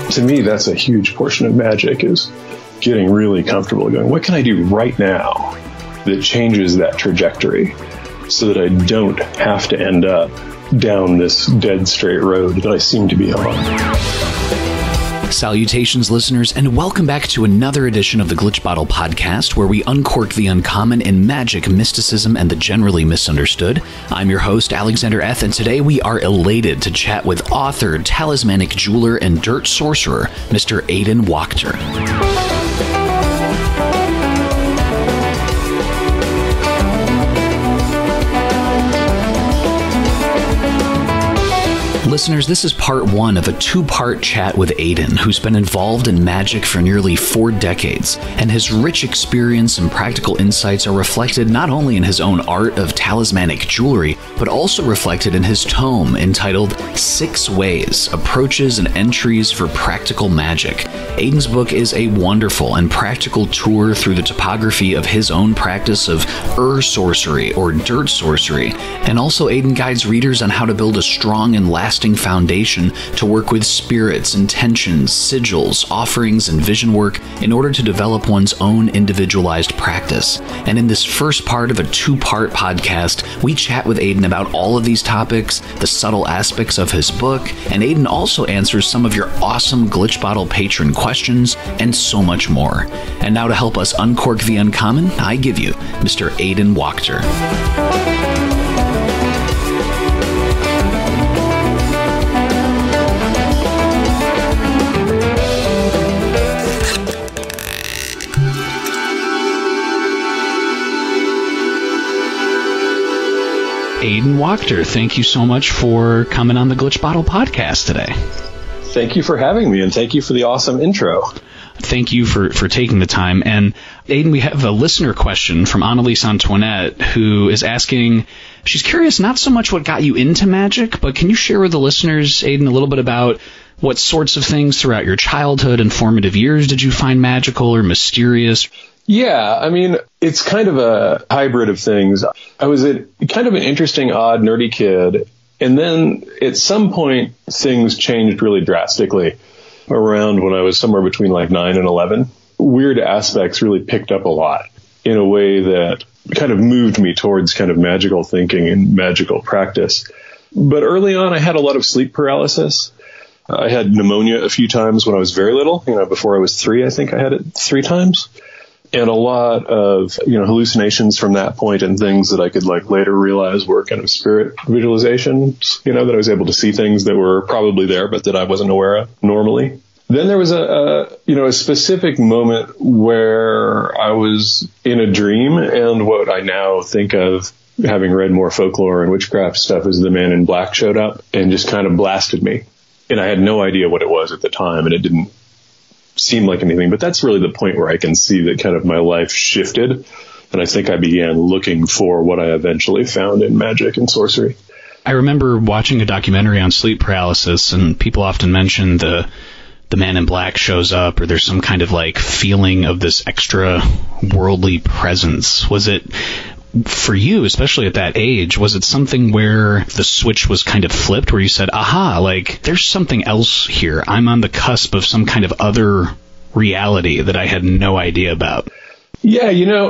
to me, that's a huge portion of magic, is getting really comfortable going, what can I do right now that changes that trajectory so that I don't have to end up down this dead straight road that I seem to be on. Salutations, listeners, and welcome back to another edition of the Glitch Bottle Podcast, where we uncork the uncommon in magic, mysticism, and the generally misunderstood. I'm your host, Alexander Eth, and today we are elated to chat with author, talismanic jeweler, and dirt sorcerer, Mr. Aidan Wachter. Listeners, this is part one of a two-part chat with Aidan, who's been involved in magic for nearly 4 decades, and his rich experience and practical insights are reflected not only in his own art of talismanic jewelry, but also reflected in his tome entitled 6 Ways, Approaches and Entries for Practical Magic. Aidan's book is a wonderful and practical tour through the topography of his own practice of ur-sorcery or dirt sorcery, and also Aidan guides readers on how to build a strong and lasting foundation to work with spirits, intentions, sigils, offerings, and vision work in order to develop one's own individualized practice. And in this first part of a 2-part podcast, we chat with Aidan about all of these topics, the subtle aspects of his book, and Aidan also answers some of your awesome Glitch Bottle Patron questions, and so much more. And now to help us uncork the uncommon, I give you Mr. Aidan Wachter. Aidan Wachter, thank you so much for coming on the Glitch Bottle Podcast today. Thank you for having me, and thank you for the awesome intro. Thank you for taking the time. And Aidan, we have a listener question from Annalise Antoinette, who is asking, she's curious not so much what got you into magic, but can you share with the listeners, Aidan, a little bit about what sorts of things throughout your childhood and formative years did you find magical or mysterious? Yeah, I mean, it's kind of a hybrid of things. I was a kind of an interesting, odd, nerdy kid. And then at some point, things changed really drastically around when I was somewhere between like 9 and 11. Weird aspects really picked up a lot in a way that kind of moved me towards kind of magical thinking and magical practice. But early on, I had a lot of sleep paralysis. I had pneumonia a few times when I was very little. Before I was 3, I think I had it 3 times. And a lot of, hallucinations from that point and things that I could later realize were kind of spirit visualizations, that I was able to see things that were probably there, but that I wasn't aware of normally. Then there was a specific moment where I was in a dream, and what I now think of, having read more folklore and witchcraft stuff, is the man in black showed up and just kind of blasted me. And I had no idea what it was at the time, and it didn't seem like anything, but that's really the point where I can see that kind of my life shifted, and I think I began looking for what I eventually found in magic and sorcery. I remember watching a documentary on sleep paralysis, and people often mention the man in black shows up, or there's some kind of feeling of this extra worldly presence. Was it, for you, especially at that age, was it something where the switch was kind of flipped, where you said, aha, there's something else here. I'm on the cusp of some kind of other reality that I had no idea about? Yeah,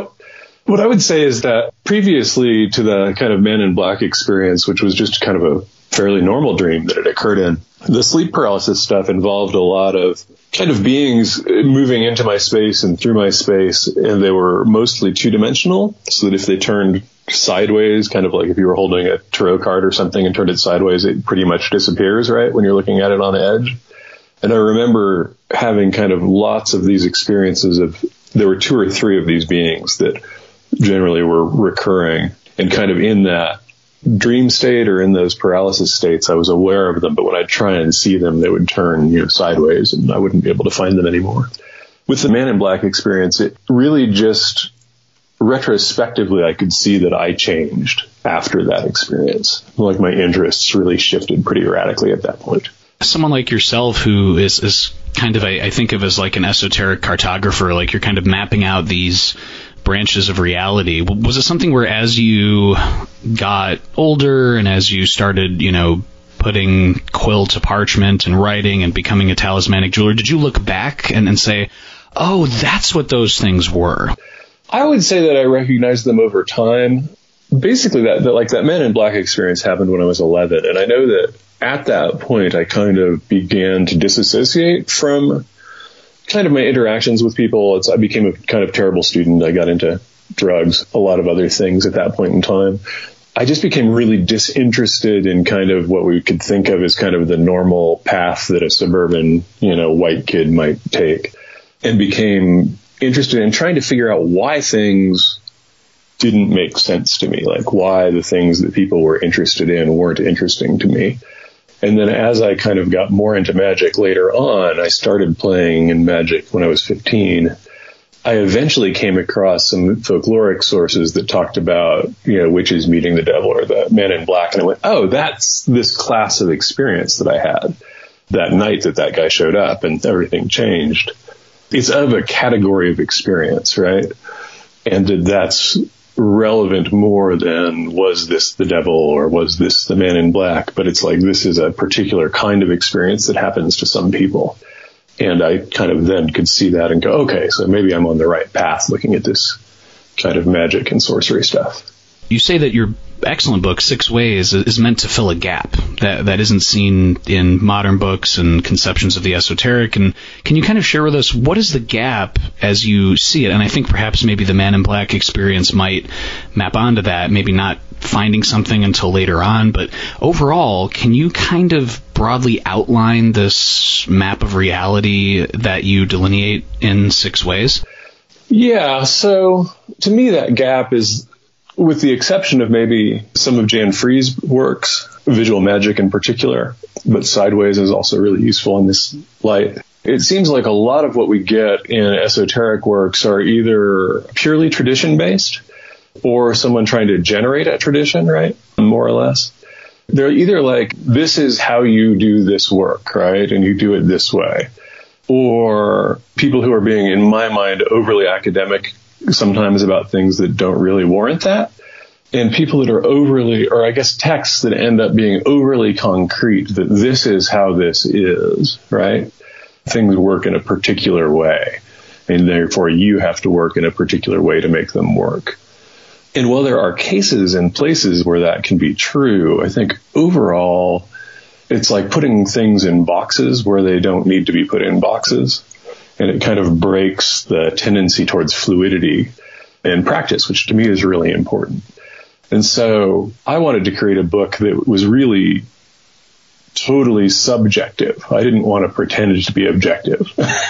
what I would say is that previously to the kind of Man in Black experience, which was just kind of a fairly normal dream that had occurred in, the sleep paralysis stuff involved a lot of kind of beings moving into my space and through my space, and they were mostly 2-dimensional, so that if they turned sideways, kind of like if you were holding a tarot card or something and turned it sideways, it pretty much disappears, right, when you're looking at it on edge. And I remember having kind of lots of these experiences there were 2 or 3 of these beings that generally were recurring, and kind of in that dream state or in those paralysis states, I was aware of them, but when I'd try and see them, they would turn sideways, and I wouldn't be able to find them anymore. With the Man in Black experience, it really just retrospectively, I could see that I changed after that experience. My interests really shifted pretty radically at that point. Someone like yourself who is kind of, I think of as an esoteric cartographer, you're kind of mapping out these branches of reality. Was it something where as you got older and as you started, putting quill to parchment and writing and becoming a talismanic jeweler, did you look back and say, oh, that's what those things were? I would say that I recognized them over time. Basically, that Men in Black experience happened when I was 11. And I know that at that point, I kind of began to disassociate from kind of my interactions with people. I became a kind of terrible student. I got into drugs, a lot of other things at that point in time. I just became really disinterested in kind of what we could think of as kind of the normal path that a suburban, white kid might take, and became interested in trying to figure out why things didn't make sense to me, like why the things that people were interested in weren't interesting to me. And then as I kind of got more into magic later on, I started playing in magic when I was 15. I eventually came across some folkloric sources that talked about, witches meeting the devil or the Men in Black. And I went, oh, that's this class of experience that I had that night that guy showed up and everything changed. It's of a category of experience, right? And that's relevant more than was this the devil or was this the Man in Black, but it's like this is a particular kind of experience that happens to some people. And I kind of then could see that and go, okay, so maybe I'm on the right path looking at this kind of magic and sorcery stuff. You say that your excellent book, 6 Ways, is meant to fill a gap that isn't seen in modern books and conceptions of the esoteric. And can you kind of share with us, what is the gap as you see it? And I think perhaps maybe the Man in Black experience might map onto that, maybe not finding something until later on. But overall, can you kind of broadly outline this map of reality that you delineate in 6 Ways? Yeah, so to me that gap is, with the exception of maybe some of Jan Free's works, visual magic in particular, but Sideways is also really useful in this light. It seems like a lot of what we get in esoteric works are either purely tradition-based or someone trying to generate a tradition, right? More or less. They're either like, this is how you do this work, right? And you do it this way. Or people who are being, in my mind, overly academic sometimes about things that don't really warrant that. And people that are overly, or I guess texts that end up being overly concrete, that this is how this is, right? Things work in a particular way. And therefore you have to work in a particular way to make them work. And while there are cases and places where that can be true, I think overall it's like putting things in boxes where they don't need to be put in boxes. And it kind of breaks the tendency towards fluidity in practice, which to me is really important. And so I wanted to create a book that was really totally subjective. I didn't want to pretend to be objective.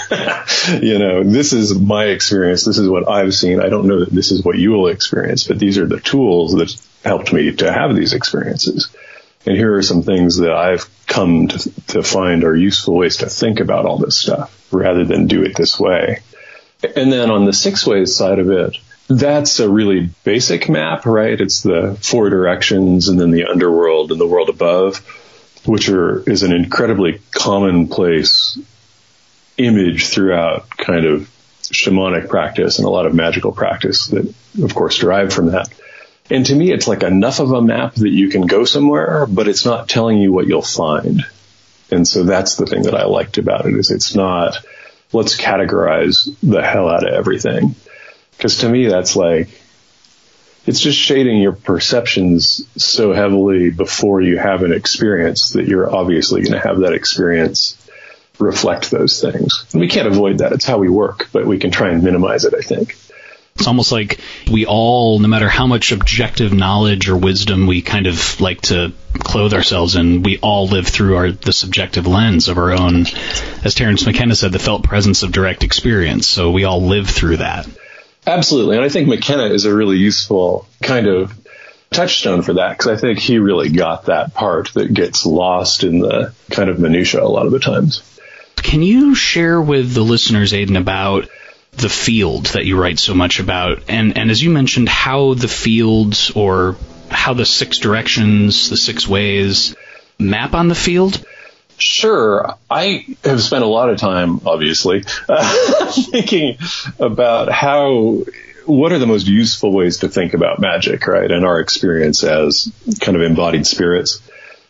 This is my experience. This is what I've seen. I don't know that this is what you will experience, but these are the tools that helped me to have these experiences. And here are some things that I've come to find are useful ways to think about all this stuff rather than do it this way. And then on the 6 Ways side of it, that's a really basic map, right? It's the 4 directions and then the underworld and the world above, which is an incredibly commonplace image throughout kind of shamanic practice and a lot of magical practice that, of course, derived from that. And to me, it's like enough of a map that you can go somewhere, but it's not telling you what you'll find. And so that's the thing that I liked about it, is it's not, let's categorize the hell out of everything. Because to me, that's like, it's just shading your perceptions so heavily before you have an experience that you're obviously going to have that experience reflect those things. And we can't avoid that. It's how we work, but we can try and minimize it, I think. It's almost like we all, no matter how much objective knowledge or wisdom we kind of like to clothe ourselves in, we all live through the subjective lens of our own, as Terence McKenna said, the felt presence of direct experience. So we all live through that. Absolutely. And I think McKenna is a really useful kind of touchstone for that, because I think he really got that part that gets lost in the kind of minutia a lot of the times. Can you share with the listeners, Aidan, about the field that you write so much about, and as you mentioned, how the fields, or how the 6 directions, the 6 ways map on the field? Sure. I have spent a lot of time, obviously, thinking about what are the most useful ways to think about magic, right? And our experience as kind of embodied spirits.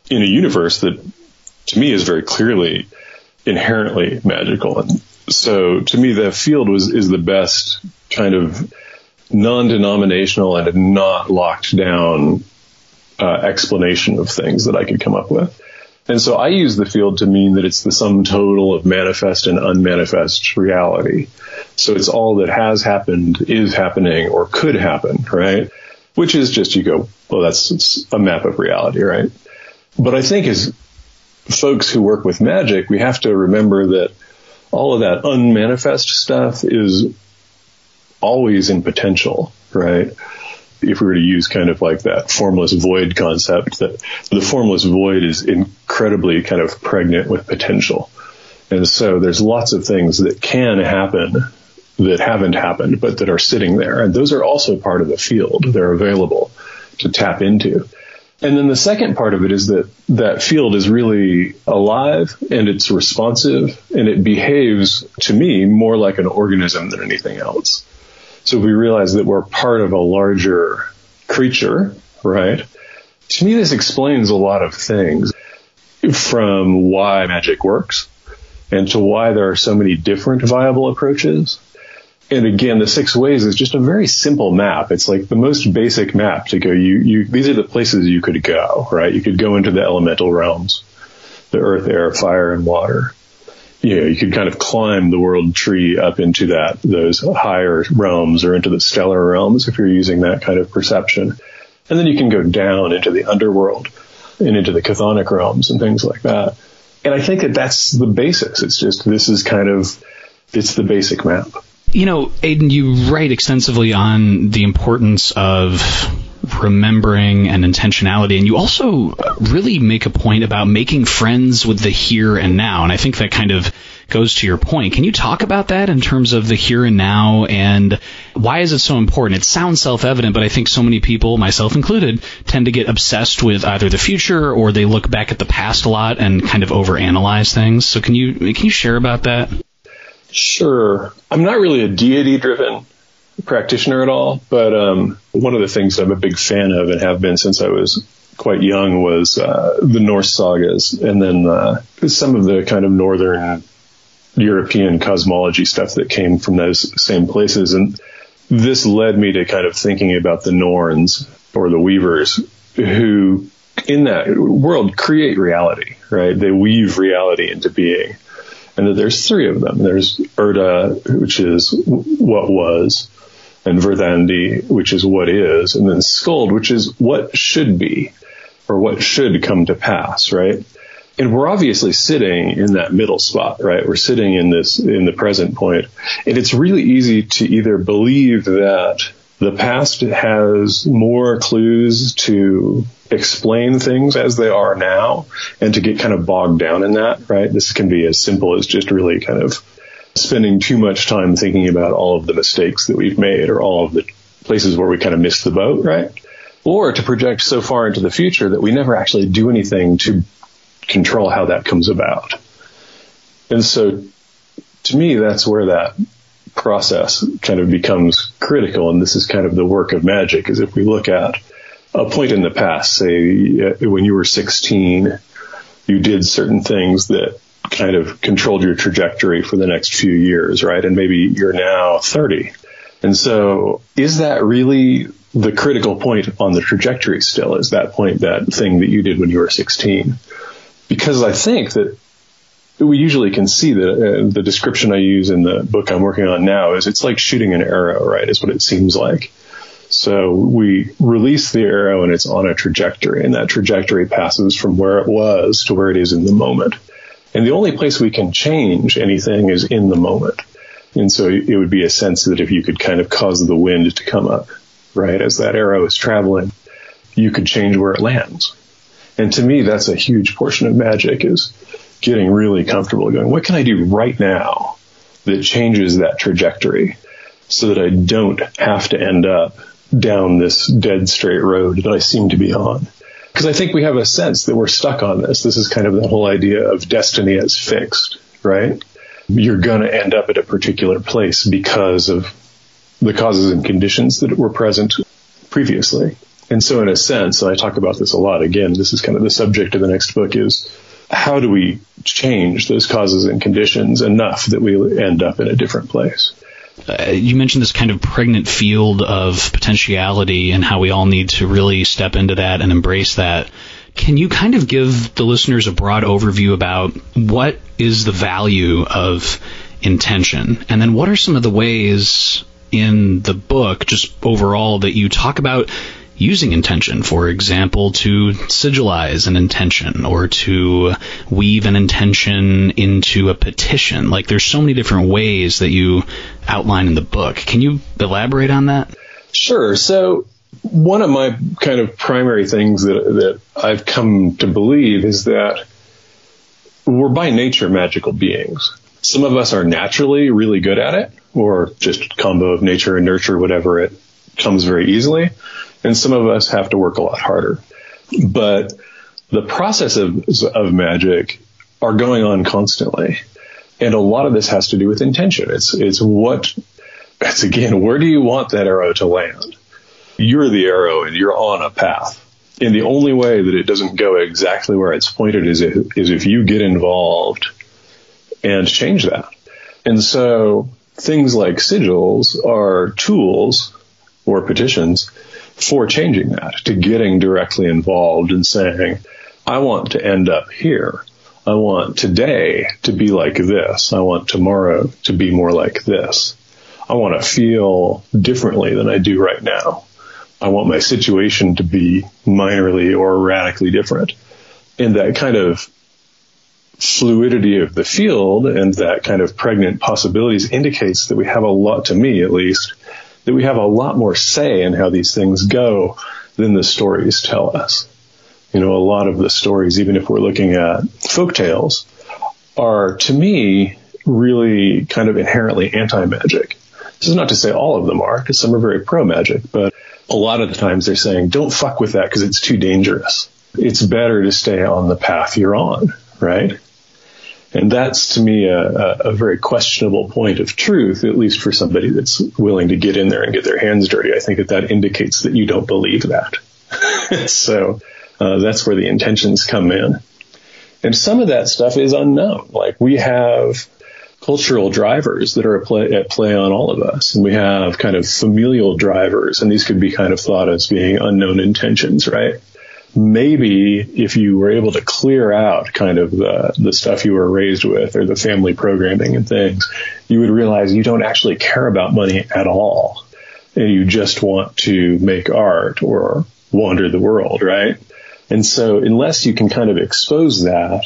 in a universe that to me is very clearly inherently magical. And so to me, the field is the best kind of non-denominational and not locked down explanation of things that I could come up with. And so I use the field to mean that it's the sum total of manifest and unmanifest reality. So it's all that has happened, is happening, or could happen, right? Which is just, you go, well, that's a map of reality, right? But I think as folks who work with magic, we have to remember that all of that unmanifest stuff is always in potential, right? If we were to use kind of like that formless void concept, that the formless void is incredibly kind of pregnant with potential. And so there's lots of things that can happen that haven't happened, but that are sitting there. And those are also part of the field. They're available to tap into. And then the second part of it is that that field is really alive and it's responsive and it behaves, to me, more like an organism than anything else. So we realize that we're part of a larger creature, right? To me, this explains a lot of things, from why magic works and to why there are so many different viable approaches. And again, the 6 ways is just a very simple map. It's like the most basic map to go. These are the places you could go, right? You could go into the elemental realms, the earth, air, fire, and water. You could kind of climb the world tree up into those higher realms or into the stellar realms if you're using that kind of perception. And then you can go down into the underworld and into the chthonic realms and things like that. And I think that that's the basics. It's just, it's the basic map. You know, Aidan, you write extensively on the importance of remembering and intentionality, and you also really make a point about making friends with the here and now, and I think that kind of goes to your point. Can you talk about that in terms of the here and now, and why is it so important? It sounds self-evident, but I think so many people, myself included, tend to get obsessed with either the future or they look back at the past a lot and kind of overanalyze things. So can you share about that? Sure. I'm not really a deity-driven practitioner at all, but one of the things I'm a big fan of and have been since I was quite young was the Norse sagas, and then some of the kind of northern European cosmology stuff that came from those same places. And this led me to kind of thinking about the Norns, or the weavers, who in that world create reality, right? They weave reality into being. And that there's 3 of them. There's Urda, which is what was, and Verdandi, which is what is, and then Skuld, which is what should be, or what should come to pass, right? And we're obviously sitting in that middle spot, right? We're sitting in the present point. And it's really easy to either believe that the past has more clues to explain things as they are now, and to get kind of bogged down in that, right? This can be as simple as just really kind of spending too much time thinking about all of the mistakes that we've made, or all of the places where we kind of missed the boat, right? Or to project so far into the future that we never actually do anything to control how that comes about. And so to me, that's where that process kind of becomes critical. And this is kind of the work of magic, is if we look at a point in the past, say when you were 16, you did certain things that kind of controlled your trajectory for the next few years, right? And maybe you're now 30. And so is that really the critical point on the trajectory still? Is that point that thing that you did when you were 16? Because I think that we usually can see that the description I use in the book I'm working on now is it's like shooting an arrow, right? Is what it seems like. So we release the arrow and it's on a trajectory, and that trajectory passes from where it was to where it is in the moment. And the only place we can change anything is in the moment. And so it would be a sense that if you could kind of cause the wind to come up, right, as that arrow is traveling, you could change where it lands. And to me, that's a huge portion of magic, is getting really comfortable going, what can I do right now that changes that trajectory so that I don't have to end up down this dead straight road that I seem to be on? Because I think we have a sense that we're stuck on this. This is kind of the whole idea of destiny as fixed, right? You're going to end up at a particular place because of the causes and conditions that were present previously. And so in a sense, and I talk about this a lot, again, this is kind of the subject of the next book, is how do we change those causes and conditions enough that we end up in a different place? You mentioned this kind of pregnant field of potentiality and how we all need to really step into that and embrace that. Can you kind of give the listeners a broad overview about what is the value of intention? And then what are some of the ways in the book, just overall, that you talk about using intention, for example, to sigilize an intention or to weave an intention into a petition? Like, there's so many different ways that you outline in the book. Can you elaborate on that? Sure. So one of my kind of primary things that I've come to believe is that we're by nature magical beings. Some of us are naturally really good at it, or just a combo of nature and nurture, whatever, it comes very easily. And some of us have to work a lot harder. But the processes of magic are going on constantly. And a lot of this has to do with intention. It's again, where do you want that arrow to land? You're the arrow and you're on a path. And the only way that it doesn't go exactly where it's pointed is if you get involved and change that. And so things like sigils are tools or petitions for changing that, to getting directly involved and saying, I want to end up here. I want today to be like this. I want tomorrow to be more like this. I want to feel differently than I do right now. I want my situation to be minorly or radically different. And that kind of fluidity of the field and that kind of pregnant possibilities indicates that we have a lot, to me at least, that we have a lot more say in how these things go than the stories tell us. You know, a lot of the stories, even if we're looking at folk tales, are, to me, really kind of inherently anti-magic. This is not to say all of them are, because some are very pro-magic, but a lot of the times they're saying, don't fuck with that because it's too dangerous. It's better to stay on the path you're on, right? And that's, to me, a very questionable point of truth, at least for somebody that's willing to get in there and get their hands dirty. I think that indicates that you don't believe that. So that's where the intentions come in. And some of that stuff is unknown. Like, we have cultural drivers that are at play on all of us. And we have kind of familial drivers, and these could be kind of thought as being unknown intentions, right? Maybe if you were able to clear out kind of the stuff you were raised with or the family programming and things, you would realize you don't actually care about money at all. And you just want to make art or wander the world, right? And so unless you can kind of expose that,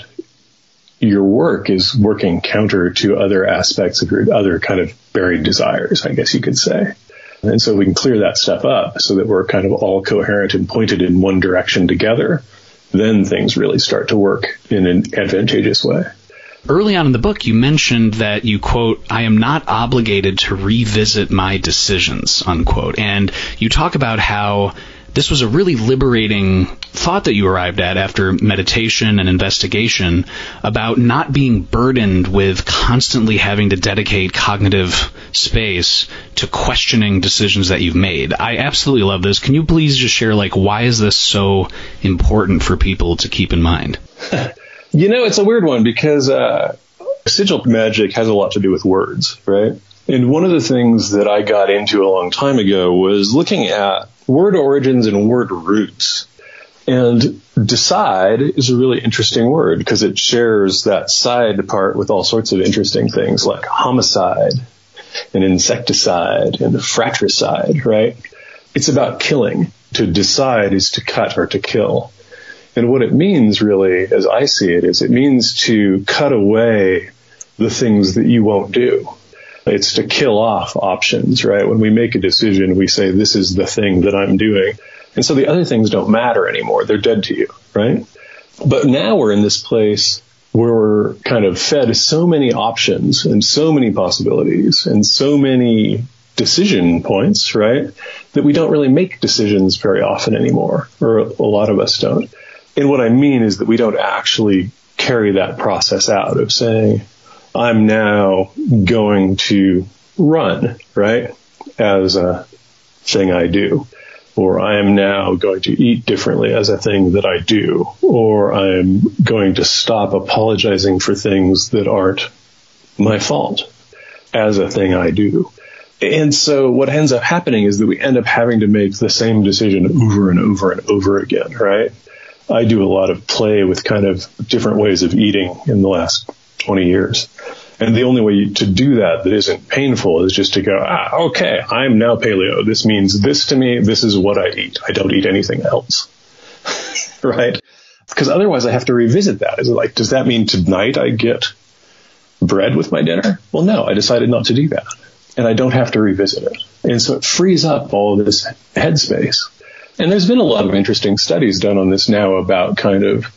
your work is working counter to other aspects of your other kind of buried desires, I guess you could say. And so we can clear that stuff up so that we're kind of all coherent and pointed in one direction together. Then things really start to work in an advantageous way. Early on in the book, you mentioned that you, quote, I am not obligated to revisit my decisions, unquote. And you talk about how this was a really liberating thought that you arrived at after meditation and investigation about not being burdened with constantly having to dedicate cognitive space to questioning decisions that you've made. I absolutely love this. Can you please just share, like, why is this so important for people to keep in mind? You know, it's a weird one because sigil magic has a lot to do with words, right? And one of the things that I got into a long time ago was looking at word origins and word roots. And decide is a really interesting word because it shares that side part with all sorts of interesting things like homicide and insecticide and fratricide, right? It's about killing. To decide is to cut or to kill. And what it means really, as I see it, is it means to cut away the things that you won't do. It's to kill off options, right? When we make a decision, we say, this is the thing that I'm doing. And so the other things don't matter anymore. They're dead to you, right? But now we're in this place where we're kind of fed so many options and so many possibilities and so many decision points, right, that we don't really make decisions very often anymore, or a lot of us don't. And what I mean is that we don't actually carry that process out of saying, I'm now going to run, right, as a thing I do. or I am now going to eat differently as a thing that I do, or I'm going to stop apologizing for things that aren't my fault as a thing I do. And so what ends up happening is that we end up having to make the same decision over and over and over again, right? I do a lot of play with kind of different ways of eating in the last 20 years. And the only way to do that isn't painful is just to go, okay, I'm now paleo. This means this to me. This is what I eat. I don't eat anything else. Right? Because otherwise I have to revisit that. Is it like, does that mean tonight I get bread with my dinner? Well, no, I decided not to do that. And I don't have to revisit it. And so it frees up all of this headspace. And there's been a lot of interesting studies done on this now about kind of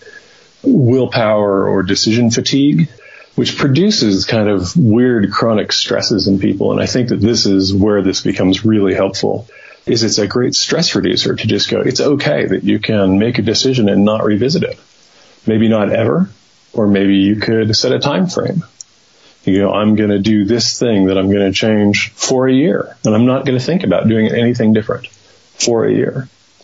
willpower or decision fatigue, which produces kind of weird chronic stresses in people. And I think that this is where this becomes really helpful, is it's a great stress reducer to just go, it's okay that you can make a decision and not revisit it. Maybe not ever, or maybe you could set a time frame. You know, I'm going to do this thing that I'm going to change for a year, and I'm not going to think about doing anything different for a year.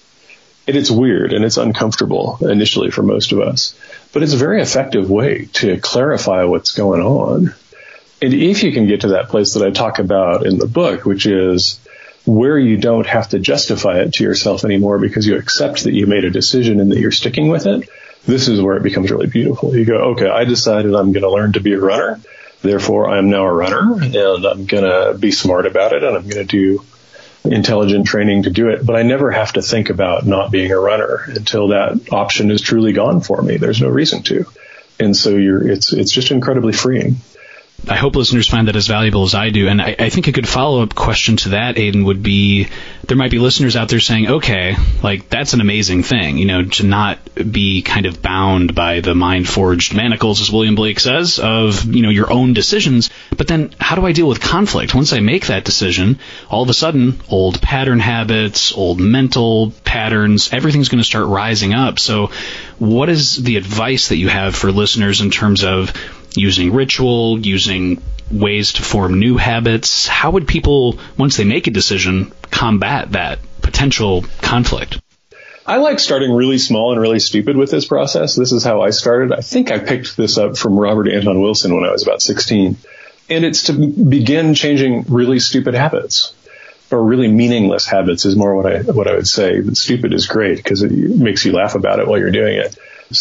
And it's weird and it's uncomfortable initially for most of us, but it's a very effective way to clarify what's going on. And if you can get to that place that I talk about in the book, which is where you don't have to justify it to yourself anymore because you accept that you made a decision and that you're sticking with it, this is where it becomes really beautiful. You go, okay, I decided I'm going to learn to be a runner. Therefore, I'm now a runner, and I'm going to be smart about it, and I'm going to do intelligent training to do it. But I never have to think about not being a runner until that option is truly gone for me. There's no reason to. And so it's just incredibly freeing. I hope listeners find that as valuable as I do. And I think a good follow-up question to that, Aidan, would be, there might be listeners out there saying, okay, like, that's an amazing thing, you know, to not be kind of bound by the mind-forged manacles, as William Blake says, of, you know, your own decisions. But then how do I deal with conflict? Once I make that decision, all of a sudden, old pattern habits, old mental patterns, everything's going to start rising up. So what is the advice that you have for listeners in terms of using ritual, using ways to form new habits? How would people, once they make a decision, combat that potential conflict? I like starting really small and really stupid with this process. This is how I started. I think I picked this up from Robert Anton Wilson when I was about 16. And it's to begin changing really stupid habits, or really meaningless habits is more what I would say. Stupid is great because it makes you laugh about it while you're doing it.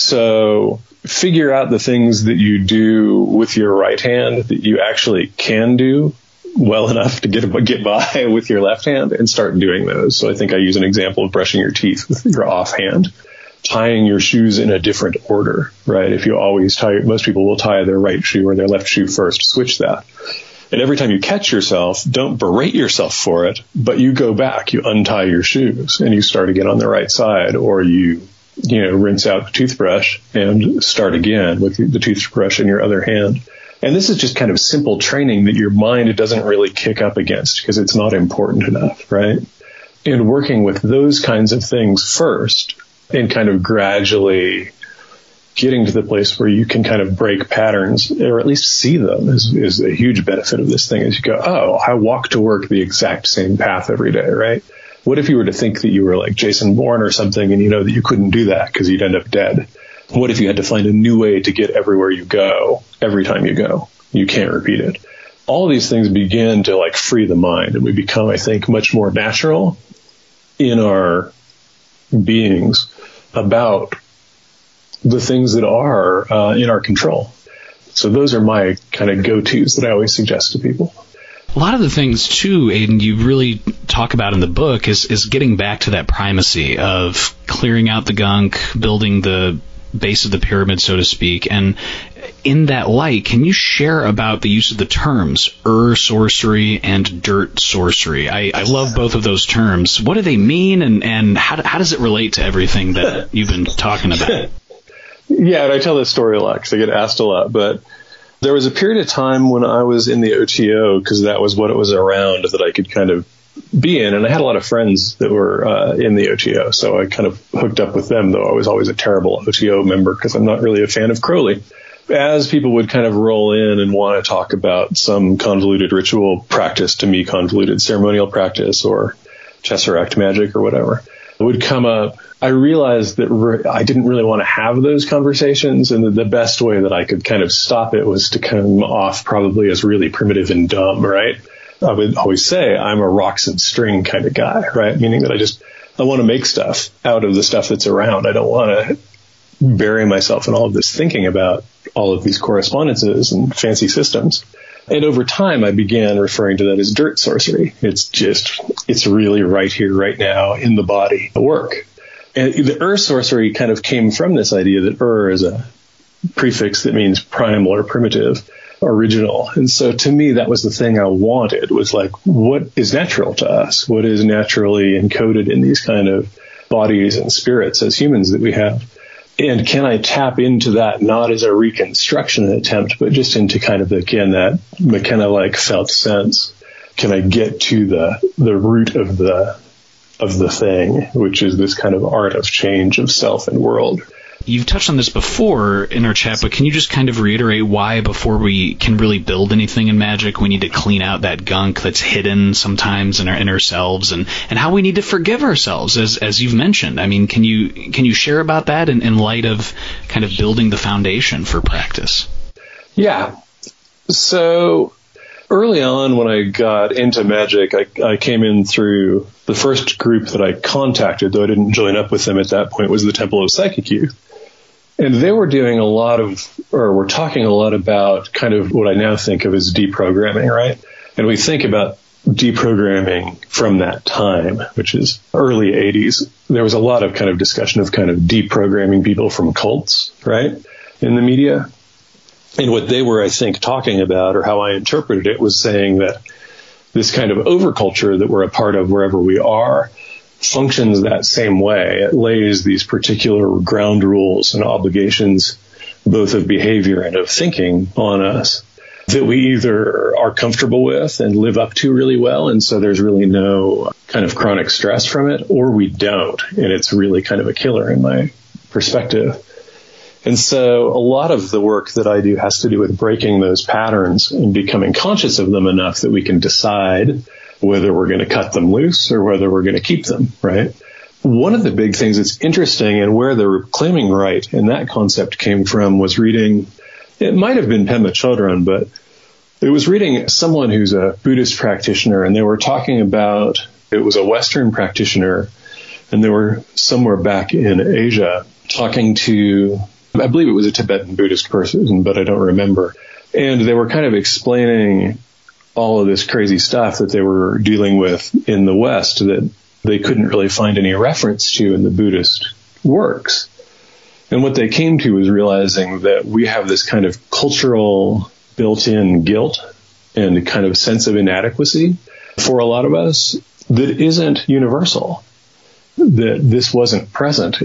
So figure out the things that you do with your right hand that you actually can do well enough to get by with your left hand, and start doing those. So I think I use an example of brushing your teeth with your offhand, tying your shoes in a different order, right? If you always most people will tie their right shoe or their left shoe first, switch that. And every time you catch yourself, don't berate yourself for it, but you go back, you untie your shoes and you start again on the right side, or you rinse out the toothbrush and start again with the toothbrush in your other hand. And this is just kind of simple training that your mind doesn't really kick up against because it's not important enough, right? And working with those kinds of things first and kind of gradually getting to the place where you can kind of break patterns, or at least see them, is a huge benefit of this thing. As you go, oh, I walk to work the exact same path every day, right? What if you were to think that you were like Jason Bourne or something, and you know that you couldn't do that because you'd end up dead? What if you had to find a new way to get everywhere you go every time you go? You can't repeat it. All of these things begin to like free the mind, and we become, I think, much more natural in our beings about the things that are in our control. So those are my kind of go-tos that I always suggest to people. A lot of the things, too, Aidan, you really talk about in the book is getting back to that primacy of clearing out the gunk, building the base of the pyramid, so to speak. And in that light, can you share about the use of the terms ur-sorcery and dirt sorcery? I love both of those terms. What do they mean, and how does it relate to everything that you've been talking about? Yeah, and I tell this story a lot because I get asked a lot, but there was a period of time when I was in the OTO, because that was what it was around that I could kind of be in. And I had a lot of friends that were in the OTO, so I kind of hooked up with them, though I was always a terrible OTO member because I'm not really a fan of Crowley. As people would kind of roll in and want to talk about some convoluted ritual practice, to me, convoluted ceremonial practice, or tesseract magic or whatever, would come up, I realized that I didn't really want to have those conversations, and that the best way that I could kind of stop it was to come off probably as really primitive and dumb, right? I would always say I'm a rocks and string kind of guy, right? Meaning that I want to make stuff out of the stuff that's around. I don't want to bury myself in all of this thinking about all of these correspondences and fancy systems. And over time, I began referring to that as dirt sorcery. It's really right here, right now, in the body work. And the ur-sorcery kind of came from this idea that ur is a prefix that means primal or primitive, original. And so to me, that was the thing I wanted, was like, what is natural to us? What is naturally encoded in these kind of bodies and spirits as humans that we have? And can I tap into that, not as a reconstruction attempt, but just into kind of, again, that McKenna-like felt sense? Can I get to the root of the thing, which is this kind of art of change of self and world? You've touched on this before in our chat, but can you just kind of reiterate why, before we can really build anything in magic, we need to clean out that gunk that's hidden sometimes in our inner selves, and how we need to forgive ourselves, as you've mentioned? I mean, can you share about that in light of kind of building the foundation for practice? Yeah. So early on, when I got into magic, I came in through the first group that I contacted, though I didn't join up with them at that point, was the Temple of Psychic Youth. And they were doing were talking a lot about kind of what I now think of as deprogramming, right? And we think about deprogramming from that time, which is early 80s. There was a lot of kind of discussion of kind of deprogramming people from cults, right, in the media. And what they were, I think, talking about, or how I interpreted it, was saying that this kind of overculture that we're a part of wherever we are functions that same way. It lays these particular ground rules and obligations, both of behavior and of thinking, on us that we either are comfortable with and live up to really well, and so there's really no kind of chronic stress from it, or we don't, and it's really kind of a killer in my perspective. And so a lot of the work that I do has to do with breaking those patterns and becoming conscious of them enough that we can decide whether we're going to cut them loose or whether we're going to keep them, right? One of the big things that's interesting, and where the reclaiming right and that concept came from, was reading, it might have been Pema Chodron, but it was reading someone who's a Buddhist practitioner, and they were talking about, it was a Western practitioner, and they were somewhere back in Asia talking to, I believe it was a Tibetan Buddhist person, but I don't remember. And they were kind of explaining all of this crazy stuff that they were dealing with in the West that they couldn't really find any reference to in the Buddhist works. And what they came to was realizing that we have this kind of cultural built-in guilt and kind of sense of inadequacy for a lot of us that isn't universal. That this wasn't present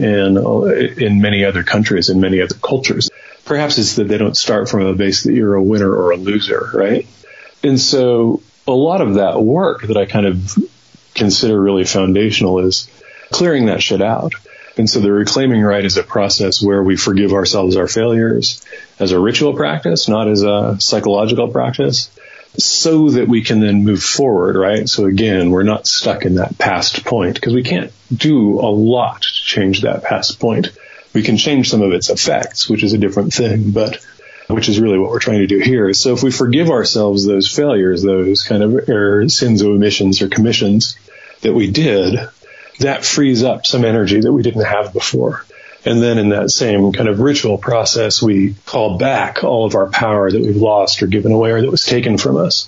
in many other countries and many other cultures. Perhaps it's that they don't start from a base that you're a winner or a loser, right? And so a lot of that work that I kind of consider really foundational is clearing that shit out. And so the reclaiming right is a process where we forgive ourselves our failures as a ritual practice, not as a psychological practice, so that we can then move forward, right? So again, we're not stuck in that past point, because we can't do a lot to change that past point. We can change some of its effects, which is a different thing, but which is really what we're trying to do here. So if we forgive ourselves those failures, those kind of errors, sins of omissions or commissions that we did, that frees up some energy that we didn't have before. And then in that same kind of ritual process, we call back all of our power that we've lost or given away or that was taken from us.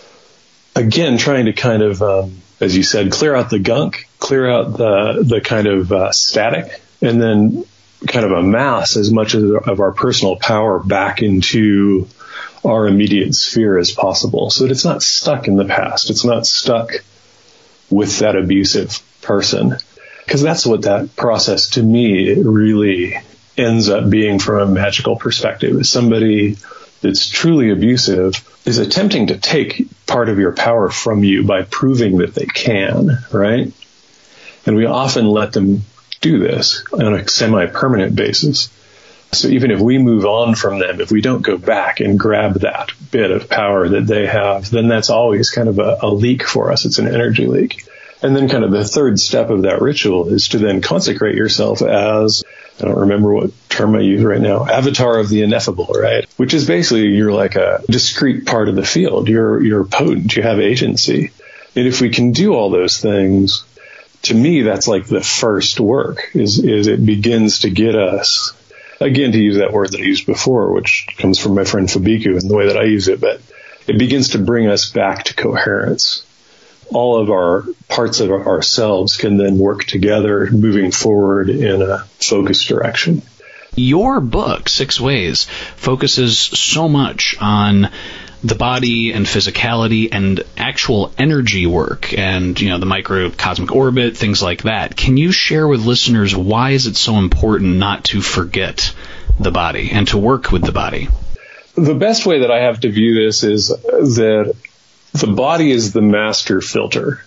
Again, trying to kind of, as you said, clear out the gunk, clear out the kind of static, and then kind of amass as much of our personal power back into our immediate sphere as possible, so that it's not stuck in the past. It's not stuck with that abusive person. Because that's what that process, to me, really ends up being from a magical perspective. Is somebody that's truly abusive is attempting to take part of your power from you by proving that they can, right? And we often let them do this on a semi-permanent basis. So even if we move on from them, if we don't go back and grab that bit of power that they have, then that's always kind of a leak for us. It's an energy leak. And then kind of the third step of that ritual is to then consecrate yourself as, I don't remember what term I use right now, avatar of the ineffable, right? Which is basically you're like a discrete part of the field. You're potent. You have agency. And if we can do all those things, to me, that's like the first work is it begins to get us, again, to use that word that I used before, which comes from my friend Fabiku and the way that I use it, but it begins to bring us back to coherence. All of our parts of ourselves can then work together, moving forward in a focused direction. Your book, 6 Ways, focuses so much on the body and physicality and actual energy work and, the microcosmic orbit, things like that. Can you share with listeners why is it so important not to forget the body and to work with the body? The best way that I have to view this is that the body is the master filter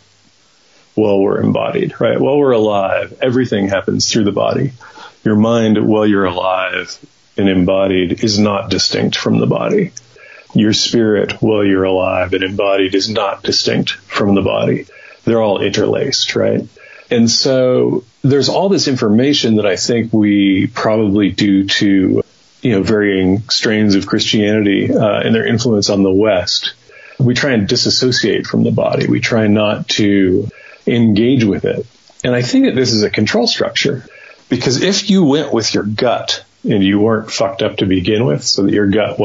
while we're embodied, right? While we're alive, everything happens through the body. Your mind, while you're alive and embodied, is not distinct from the body. Your spirit, while you're alive and embodied, is not distinct from the body. They're all interlaced, right? And so there's all this information that I think we probably due to, varying strains of Christianity and their influence on the West, we try and disassociate from the body. We try not to engage with it. And I think that this is a control structure, because if you went with your gut and you weren't fucked up to begin with, so that your gut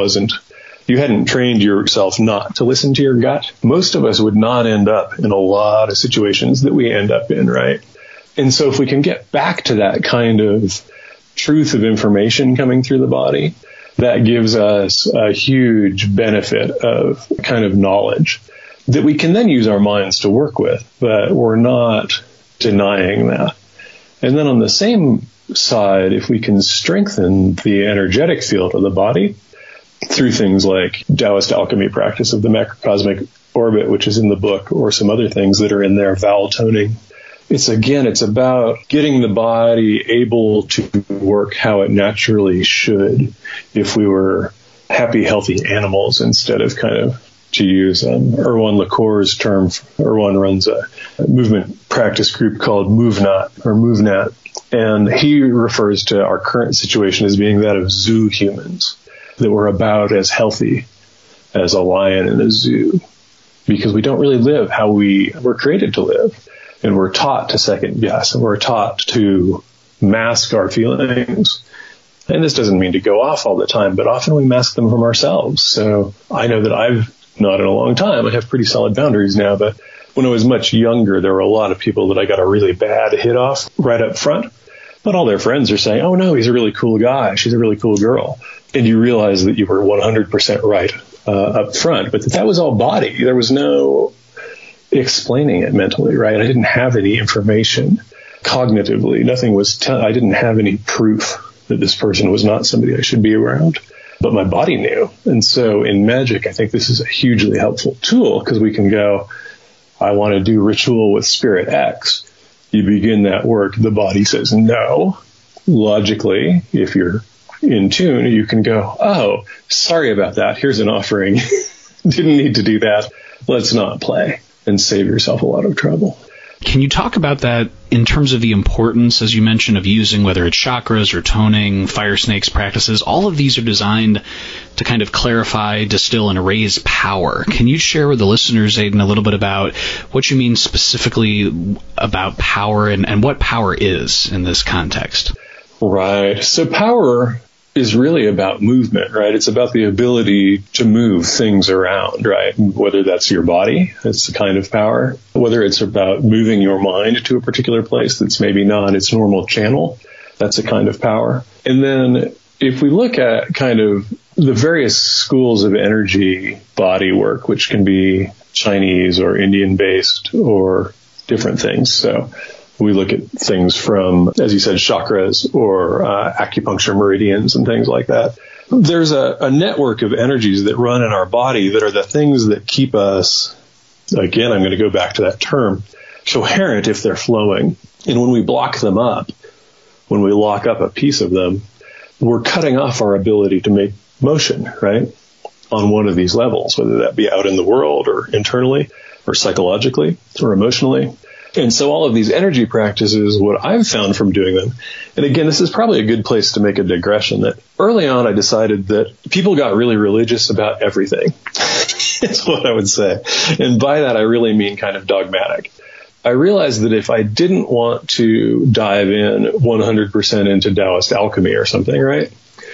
you hadn't trained yourself not to listen to your gut, most of us would not end up in a lot of situations that we end up in, right? And so if we can get back to that kind of truth of information coming through the body, that gives us a huge benefit of kind of knowledge that we can then use our minds to work with, but we're not denying that. And then on the same side, if we can strengthen the energetic field of the body through things like Taoist alchemy practice of the macrocosmic orbit, which is in the book, or some other things that are in there, vowel toning, it's about getting the body able to work how it naturally should if we were happy, healthy animals, instead of kind of, to use Erwan Lacour's term. Erwan runs a movement practice group called MoveNat, and he refers to our current situation as being that of zoo humans, that we're about as healthy as a lion in a zoo, because we don't really live how we were created to live. And we're taught to second guess, and we're taught to mask our feelings. And this doesn't mean to go off all the time, but often we mask them from ourselves. So I know that I've not in a long time. I have pretty solid boundaries now, but when I was much younger, there were a lot of people that I got a really bad hit off right up front. But all their friends are saying, oh no, he's a really cool guy. She's a really cool girl. And you realize that you were 100% right up front, but that was all body. There was no explaining it mentally, right? I didn't have any information cognitively. Nothing was, I didn't have any proof that this person was not somebody I should be around, but my body knew. And so in magic, I think this is a hugely helpful tool, because we can go, I want to do ritual with spirit X. You begin that work, the body says no. Logically, if you're in tune, you can go, oh, sorry about that. Here's an offering. Didn't need to do that. Let's not play, and save yourself a lot of trouble. Can you talk about that in terms of the importance, as you mentioned, of using, whether it's chakras or toning, fire snakes practices? All of these are designed to kind of clarify, distill, and raise power. Can you share with the listeners, Aidan, a little bit about what you mean specifically about power and what power is in this context? Right. So power is really about movement, right? It's about the ability to move things around, right? Whether that's your body, that's a kind of power. Whether it's about moving your mind to a particular place that's maybe not its normal channel, that's a kind of power. And then if we look at kind of the various schools of energy body work, which can be Chinese or Indian based or different things. So we look at things from, as you said, chakras or acupuncture meridians and things like that. There's a network of energies that run in our body that are the things that keep us, again, I'm going to go back to that term, coherent if they're flowing. And when we block them up, when we lock up a piece of them, we're cutting off our ability to make motion, right? On one of these levels, whether that be out in the world or internally or psychologically or emotionally. And so all of these energy practices, what I've found from doing them, and again, this is probably a good place to make a digression, that early on I decided that people got really religious about everything. It's what I would say. And by that, I really mean kind of dogmatic. I realized that if I didn't want to dive in 100% into Taoist alchemy or something, right,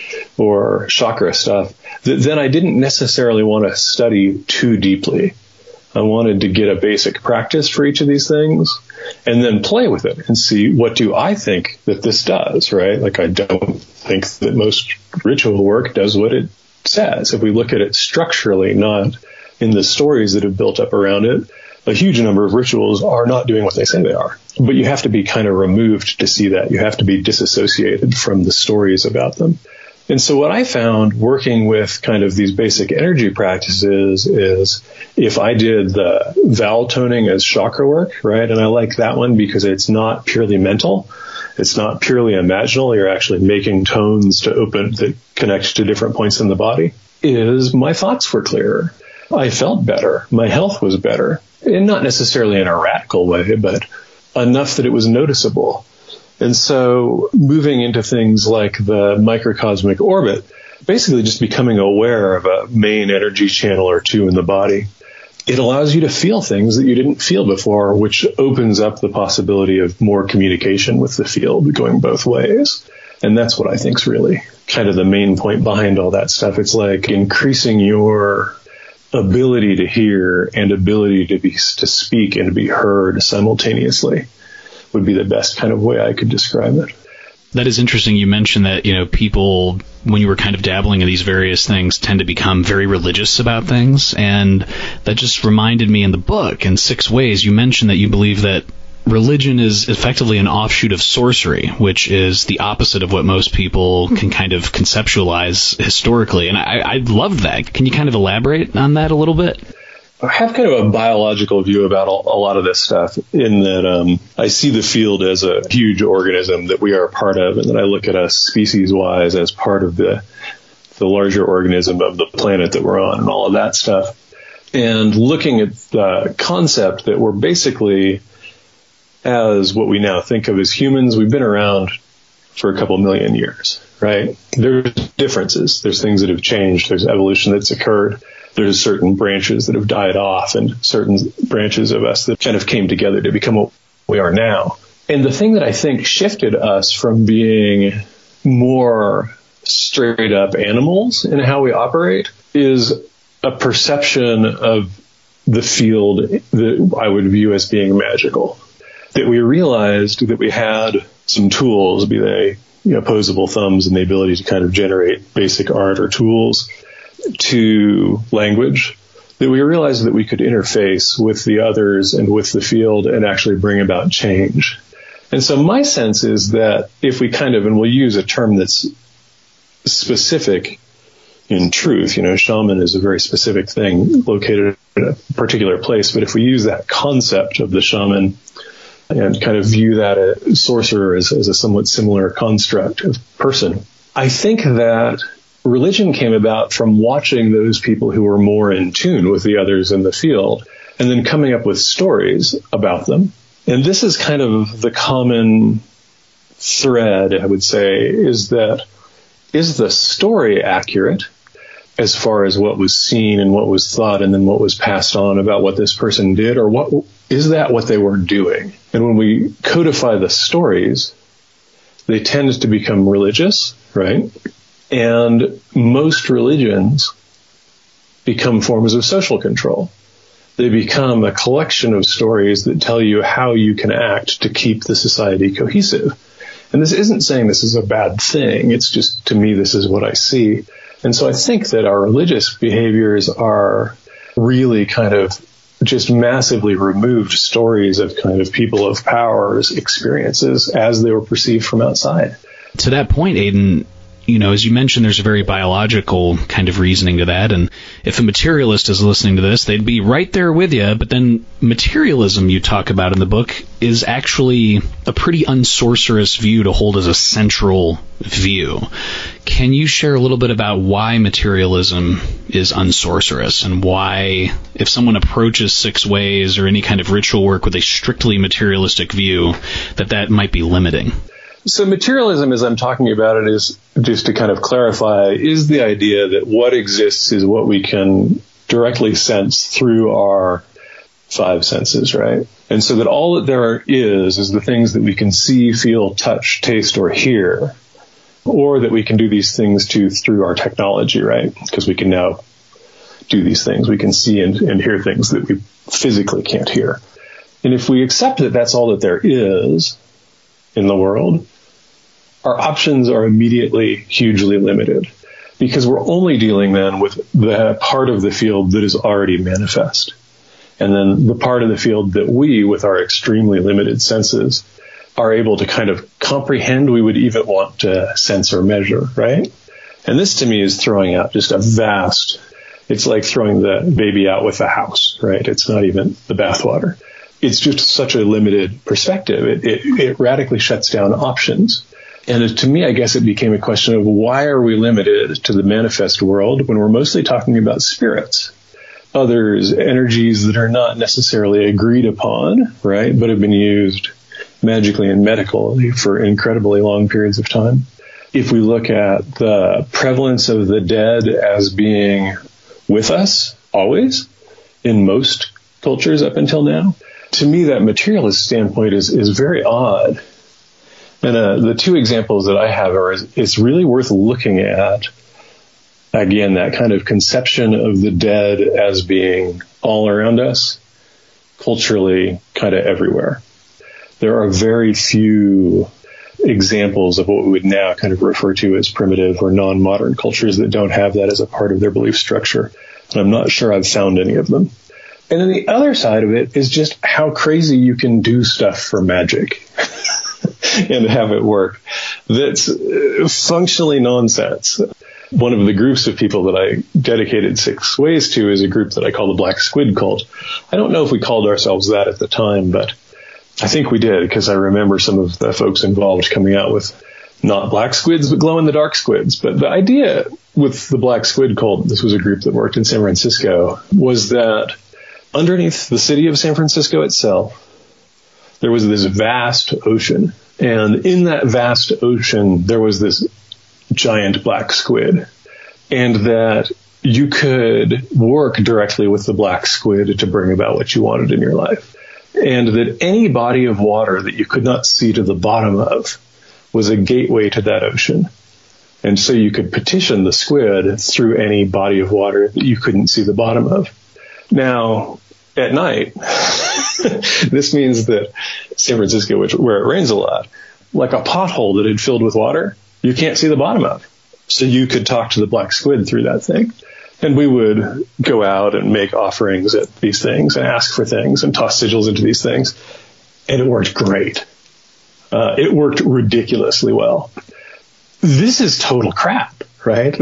or chakra stuff, then I didn't necessarily want to study too deeply. I wanted to get a basic practice for each of these things and then play with it and see, what do I think that this does, right? Like, I don't think that most ritual work does what it says. If we look at it structurally, not in the stories that have built up around it, a huge number of rituals are not doing what they say they are. But you have to be kind of removed to see that. You have to be disassociated from the stories about them. And so what I found working with kind of these basic energy practices is, if I did the vowel toning as chakra work, right, and I like that one because it's not purely mental, it's not purely imaginal, you're actually making tones to open that connect to different points in the body, is my thoughts were clearer. I felt better. My health was better. And not necessarily in a radical way, but enough that it was noticeable. And so moving into things like the microcosmic orbit, basically just becoming aware of a main energy channel or two in the body, it allows you to feel things that you didn't feel before, which opens up the possibility of more communication with the field going both ways. And that's what I think is really kind of the main point behind all that stuff. It's like increasing your ability to hear and ability to speak and to be heard simultaneously would be the best kind of way I could describe it. That is interesting. You mentioned that, people, when you were kind of dabbling in these various things, tend to become very religious about things. And that just reminded me, in the book, in 6 ways, you mentioned that you believe that religion is effectively an offshoot of sorcery, which is the opposite of what most people can kind of conceptualize historically. And I loved that. Can you kind of elaborate on that a little bit? I have kind of a biological view about a lot of this stuff, in that I see the field as a huge organism that we are a part of, and then I look at us species-wise as part of the larger organism of the planet that we're on and all of that stuff. And looking at the concept that we're basically, as what we now think of as humans, we've been around for a couple million years, right? There's differences. There's things that have changed. There's evolution that's occurred. There's certain branches that have died off and certain branches of us that kind of came together to become what we are now. And the thing that I think shifted us from being more straight up animals in how we operate is a perception of the field that I would view as being magical. That we realized that we had some tools, be they opposable thumbs and the ability to kind of generate basic art or tools, to language, that we realized that we could interface with the others and with the field and actually bring about change. And so my sense is that if we kind of, and we'll use a term that's specific in truth, shaman is a very specific thing located in a particular place, but if we use that concept of the shaman and kind of view that as sorcerer as a somewhat similar construct of person, I think that religion came about from watching those people who were more in tune with the others in the field and then coming up with stories about them. And this is kind of the common thread, I would say, is that, is the story accurate as far as what was seen and what was thought and then what was passed on about what this person did, or what is that what they were doing? And when we codify the stories, they tend to become religious, right? And most religions become forms of social control. They become a collection of stories that tell you how you can act to keep the society cohesive. And this isn't saying this is a bad thing. It's just, to me, this is what I see. And so I think that our religious behaviors are really kind of just massively removed stories of kind of people of power's experiences as they were perceived from outside. To that point, Aidan, as you mentioned, there's a very biological kind of reasoning to that. And if a materialist is listening to this, they'd be right there with you. But then materialism you talk about in the book is actually a pretty unsorcerous view to hold as a central view. Can you share a little bit about why materialism is unsorcerous and why, if someone approaches six ways or any kind of ritual work with a strictly materialistic view, that might be limiting? So materialism, as I'm talking about it, is, just to kind of clarify, is the idea that what exists is what we can directly sense through our five senses, right? And so that all that there is the things that we can see, feel, touch, taste, or hear, or that we can do these things through our technology, right? Because we can now do these things. We can see and hear things that we physically can't hear. And if we accept that that's all that there is in the world, our options are immediately hugely limited, because we're only dealing then with the part of the field that is already manifest. And then the part of the field that we, with our extremely limited senses, are able to kind of comprehend, we would even want to sense or measure, right? And this to me is throwing out just it's like throwing the baby out with the house, right? It's not even the bathwater. It's just such a limited perspective. It radically shuts down options. And to me, I guess it became a question of why are we limited to the manifest world when we're mostly talking about spirits, others, energies that are not necessarily agreed upon, right, but have been used magically and medically for incredibly long periods of time. If we look at the prevalence of the dead as being with us always in most cultures up until now, to me, that materialist standpoint is very odd. And the two examples that I have it's really worth looking at, again, that kind of conception of the dead as being all around us, culturally kind of everywhere. There are very few examples of what we would now kind of refer to as primitive or non-modern cultures that don't have that as a part of their belief structure. And I'm not sure I've found any of them. And then the other side of it is just how crazy you can do stuff for magic and have it work. That's functionally nonsense. One of the groups of people that I dedicated 6 ways to is a group that I call the Black Squid Cult. I don't know if we called ourselves that at the time, but I think we did, because I remember some of the folks involved coming out with not black squids, but glow-in-the-dark squids. But the idea with the Black Squid Cult, this was a group that worked in San Francisco, was that underneath the city of San Francisco itself, there was this vast ocean. And in that vast ocean, there was this giant black squid. And that you could work directly with the black squid to bring about what you wanted in your life. And that any body of water that you could not see to the bottom of was a gateway to that ocean. And so you could petition the squid through any body of water that you couldn't see the bottom of. Now, at night, this means that San Francisco, where it rains a lot, like a pothole that had filled with water, you can't see the bottom of. So you could talk to the black squid through that thing. And we would go out and make offerings at these things and ask for things and toss sigils into these things. And it worked great. It worked ridiculously well. This is total crap, right?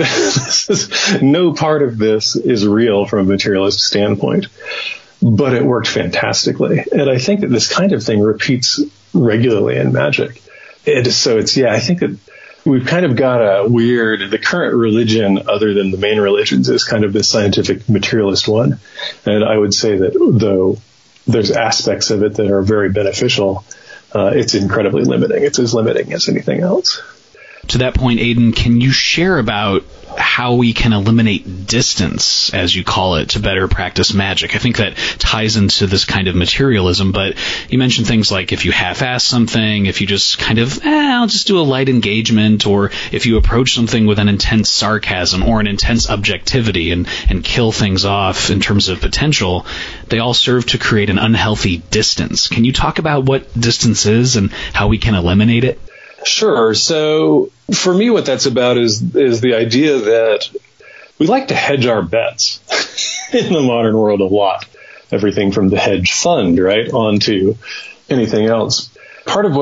No part of this is real from a materialist standpoint. But it worked fantastically. And I think that this kind of thing repeats regularly in magic. I think that we've kind of got the current religion, other than the main religions, is kind of the scientific materialist one. And I would say that though there's aspects of it that are very beneficial, it's incredibly limiting. It's as limiting as anything else. To that point, Aidan, can you share about how we can eliminate distance, as you call it, to better practice magic? I think that ties into this kind of materialism, but you mentioned things like if you half-ass something, if you just kind of, I'll just do a light engagement, or if you approach something with an intense sarcasm or an intense objectivity and kill things off in terms of potential, they all serve to create an unhealthy distance. Can you talk about what distance is and how we can eliminate it? Sure. So for me, what that's about is the idea that we like to hedge our bets in the modern world a lot. Everything from the hedge fund, right, on to anything else. Part of what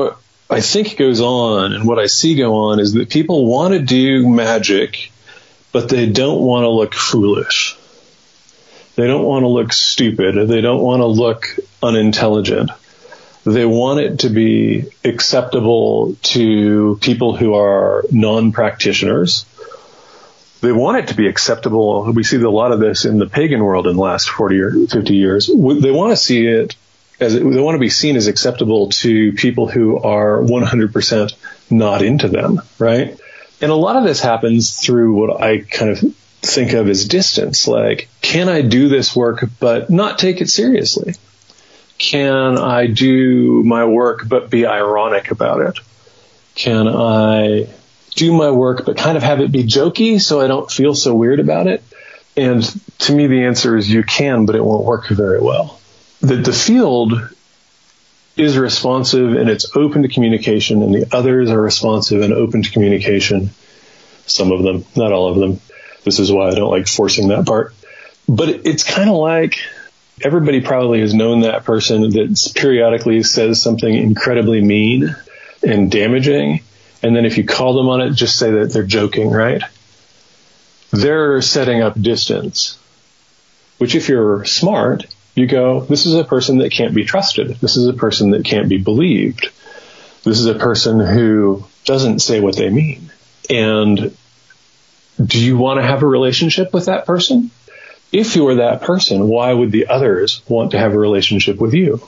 I think goes on, and what I see go on, is that people want to do magic, but they don't want to look foolish. They don't want to look stupid. They don't want to look unintelligent. They want it to be acceptable to people who are non-practitioners. They want it to be acceptable. We see a lot of this in the pagan world in the last 40 or 50 years. They want to see it they want to be seen as acceptable to people who are 100% not into them, right? And a lot of this happens through what I kind of think of as distance. Like, can I do this work but not take it seriously? Can I do my work but be ironic about it? Can I do my work but kind of have it be jokey so I don't feel so weird about it? And to me, the answer is you can, but it won't work very well. The field is responsive and it's open to communication, and the others are responsive and open to communication. Some of them, not all of them. This is why I don't like forcing that part. But it's kind of like everybody probably has known that person that periodically says something incredibly mean and damaging. And then if you call them on it, just say that they're joking, right? They're setting up distance, which if you're smart, you go, this is a person that can't be trusted. This is a person that can't be believed. This is a person who doesn't say what they mean. And do you want to have a relationship with that person? If you're that person, why would the others want to have a relationship with you?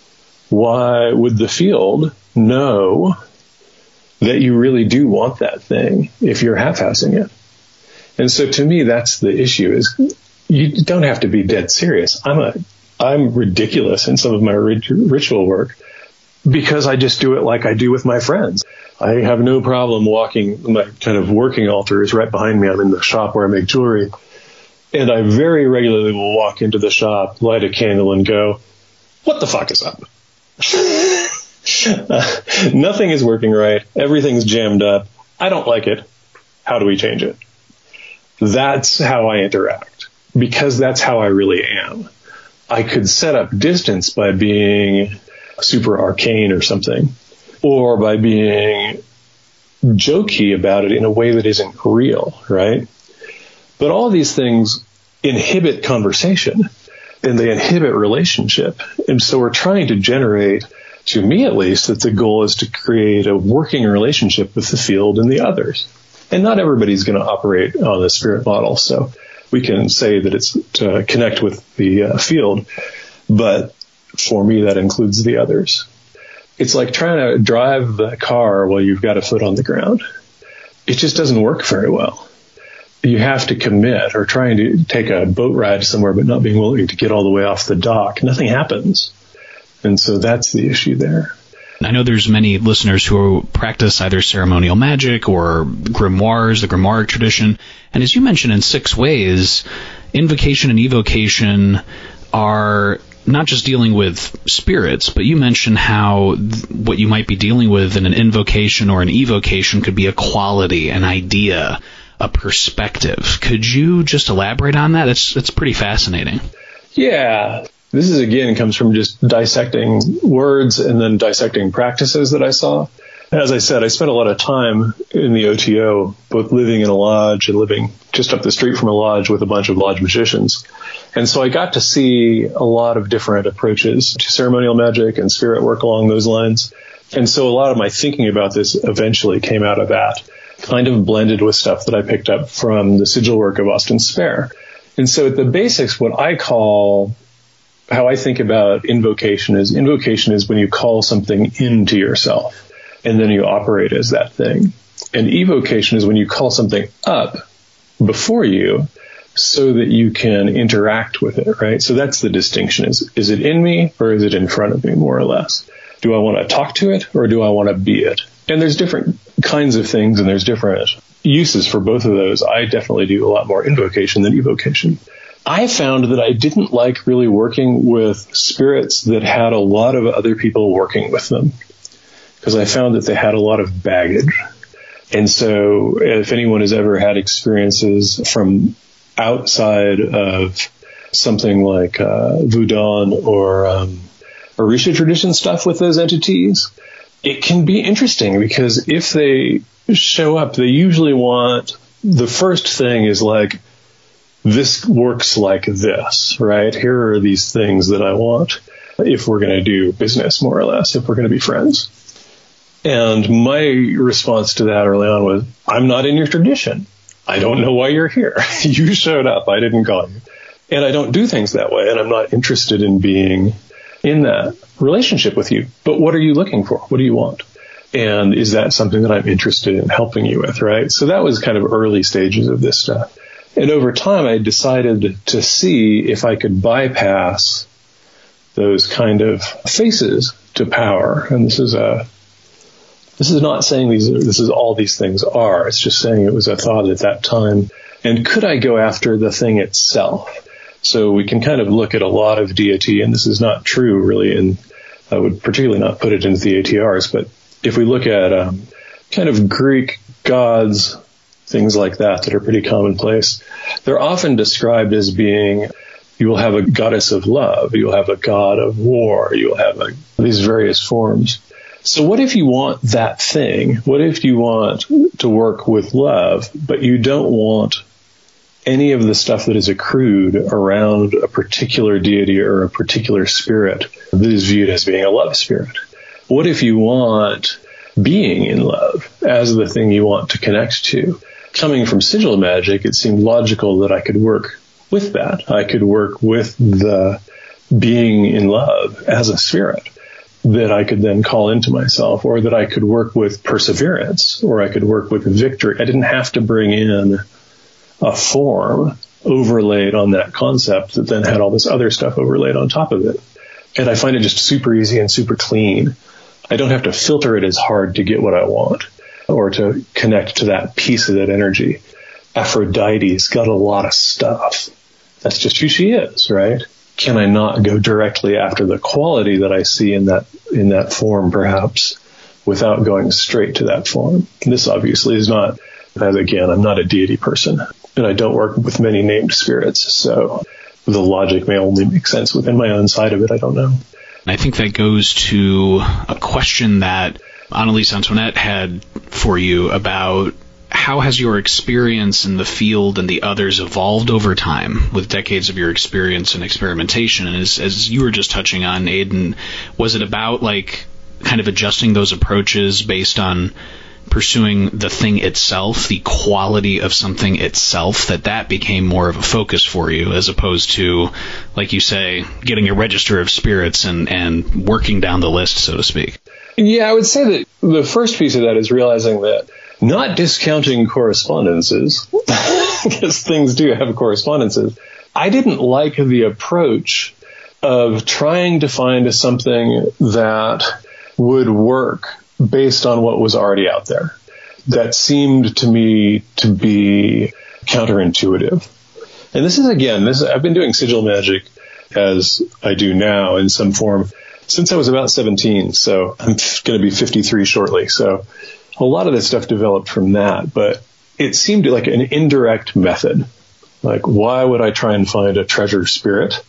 Why would the field know that you really do want that thing if you're half-assing it? And so to me, that's the issue, is you don't have to be dead serious. I'm ridiculous in some of my ritual work because I just do it like I do with my friends. I have no problem walking. My kind of working altar is right behind me. I'm in the shop where I make jewelry. And I very regularly will walk into the shop, light a candle, and go, what the fuck is up? Nothing is working right. Everything's jammed up. I don't like it. How do we change it? That's how I interact, because that's how I really am. I could set up distance by being super arcane or something, or by being jokey about it in a way that isn't real, right? But all these things inhibit conversation and they inhibit relationship. And so we're trying to generate, to me at least, that the goal is to create a working relationship with the field and the others. And not everybody's going to operate on the spirit model. So we can say that it's to connect with the field. But for me, that includes the others. It's like trying to drive the car while you've got a foot on the ground. It just doesn't work very well. You have to commit, or trying to take a boat ride somewhere but not being willing to get all the way off the dock. Nothing happens. And so that's the issue there. I know there's many listeners who practice either ceremonial magic or grimoires, the grimoire tradition. And as you mentioned in 6 ways, invocation and evocation are not just dealing with spirits, but you mentioned how what you might be dealing with in an invocation or an evocation could be a quality, an idea, a perspective. Could you just elaborate on that? It's pretty fascinating. Yeah. This is, again, comes from just dissecting words and then dissecting practices that I saw. As I said, I spent a lot of time in the OTO, both living in a lodge and living just up the street from a lodge with a bunch of lodge magicians. And so I got to see a lot of different approaches to ceremonial magic and spirit work along those lines. And so a lot of my thinking about this eventually came out of that, kind of blended with stuff that I picked up from the sigil work of Austin Spare. And so at the basics, what I call, how I think about invocation is when you call something into yourself and then you operate as that thing. And evocation is when you call something up before you so that you can interact with it, right? So that's the distinction. Is it in me or is it in front of me, more or less? Do I want to talk to it or do I want to be it? And there's different kinds of things and there's different uses for both of those. I definitely do a lot more invocation than evocation. I found that I didn't like really working with spirits that had a lot of other people working with them, because I found that they had a lot of baggage. And so if anyone has ever had experiences from outside of something like Voodoo or Orisha tradition stuff with those entities, it can be interesting because if they show up, they usually want, the first thing is like, this works like this, right? Here are these things that I want if we're going to do business, more or less, if we're going to be friends. And my response to that early on was, I'm not in your tradition. I don't know why you're here. You showed up. I didn't call you. And I don't do things that way. And I'm not interested in being in that relationship with you. But what are you looking for? What do you want? And is that something that I'm interested in helping you with, right? So that was kind of early stages of this stuff. And over time, I decided to see if I could bypass those kind of faces to power. And this is not saying this is all these things are. It's just saying it was a thought at that time. And could I go after the thing itself? So we can kind of look at a lot of deity, and this is not true really, and I would particularly not put it into the ATRs, but if we look at kind of Greek gods, things like that are pretty commonplace, they're often described as being, you will have a goddess of love, you'll have a god of war, you'll have these various forms. So what if you want that thing? What if you want to work with love, but you don't want any of the stuff that is accrued around a particular deity or a particular spirit that is viewed as being a love spirit? What if you want being in love as the thing you want to connect to? Coming from sigil magic, it seemed logical that I could work with that. I could work with the being in love as a spirit that I could then call into myself, or that I could work with perseverance, or I could work with victory. I didn't have to bring in a form overlaid on that concept that then had all this other stuff overlaid on top of it. And I find it just super easy and super clean. I don't have to filter it as hard to get what I want or to connect to that piece of that energy. Aphrodite's got a lot of stuff. That's just who she is, right? Can I not go directly after the quality that I see in that form, perhaps, without going straight to that form? This obviously is not, as again, I'm not a deity person, and I don't work with many named spirits, so the logic may only make sense within my own side of it. I don't know. I think that goes to a question that Annalise Antoinette had for you about how has your experience in the field and the others evolved over time with decades of your experience and experimentation? And as you were just touching on, Aidan, was it about like kind of adjusting those approaches based on pursuing the thing itself, the quality of something itself, that became more of a focus for you, as opposed to, like you say, getting a register of spirits and working down the list, so to speak? Yeah, I would say that the first piece of that is realizing that, not discounting correspondences, because things do have correspondences, I didn't like the approach of trying to find something that would work based on what was already out there. That seemed to me to be counterintuitive. And this is, again, I've been doing sigil magic as I do now in some form since I was about 17. So I'm going to be 53 shortly. So a lot of this stuff developed from that, but it seemed like an indirect method. Like, why would I try and find a treasure spirit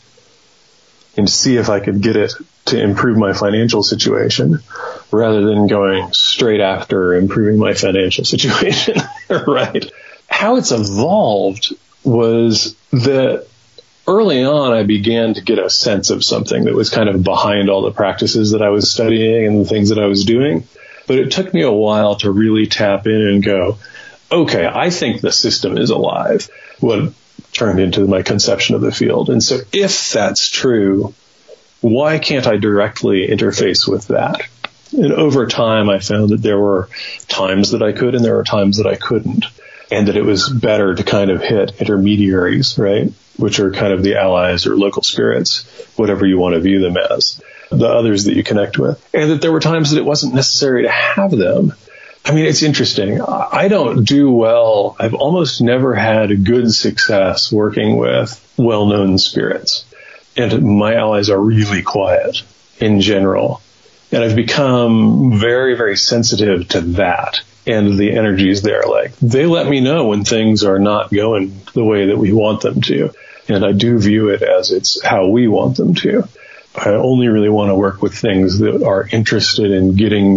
and see if I could get it to improve my financial situation rather than going straight after improving my financial situation, right? How it's evolved was that early on I began to get a sense of something that was kind of behind all the practices that I was studying and the things that I was doing. But it took me a while to really tap in and go, okay, I think the system is alive. What turned into my conception of the field. And so if that's true, why can't I directly interface with that? And over time, I found that there were times that I could and there were times that I couldn't. And that it was better to kind of hit intermediaries, right? Which are kind of the allies or local spirits, whatever you want to view them as, the others that you connect with. And that there were times that it wasn't necessary to have them. I mean, it's interesting. I don't do well. I've almost never had good success working with well-known spirits. And my allies are really quiet in general. And I've become very, very sensitive to that and the energies there. Like, they let me know when things are not going the way that we want them to. And I do view it as it's how we want them to. I only really want to work with things that are interested in getting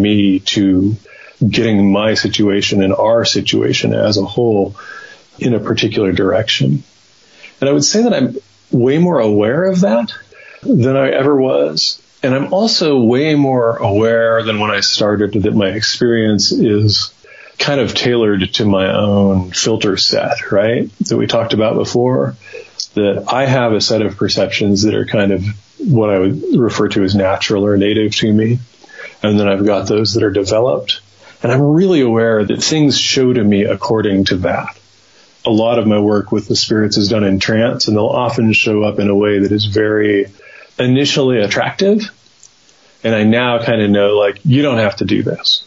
my situation and our situation as a whole in a particular direction. And I would say that I'm way more aware of that than I ever was. And I'm also way more aware than when I started that my experience is kind of tailored to my own filter set, right? That we talked about before, that I have a set of perceptions that are kind of what I would refer to as natural or native to me. And then I've got those that are developed. And I'm really aware that things show to me according to that. A lot of my work with the spirits is done in trance, and they'll often show up in a way that is very initially attractive. And I now kind of know, like, you don't have to do this.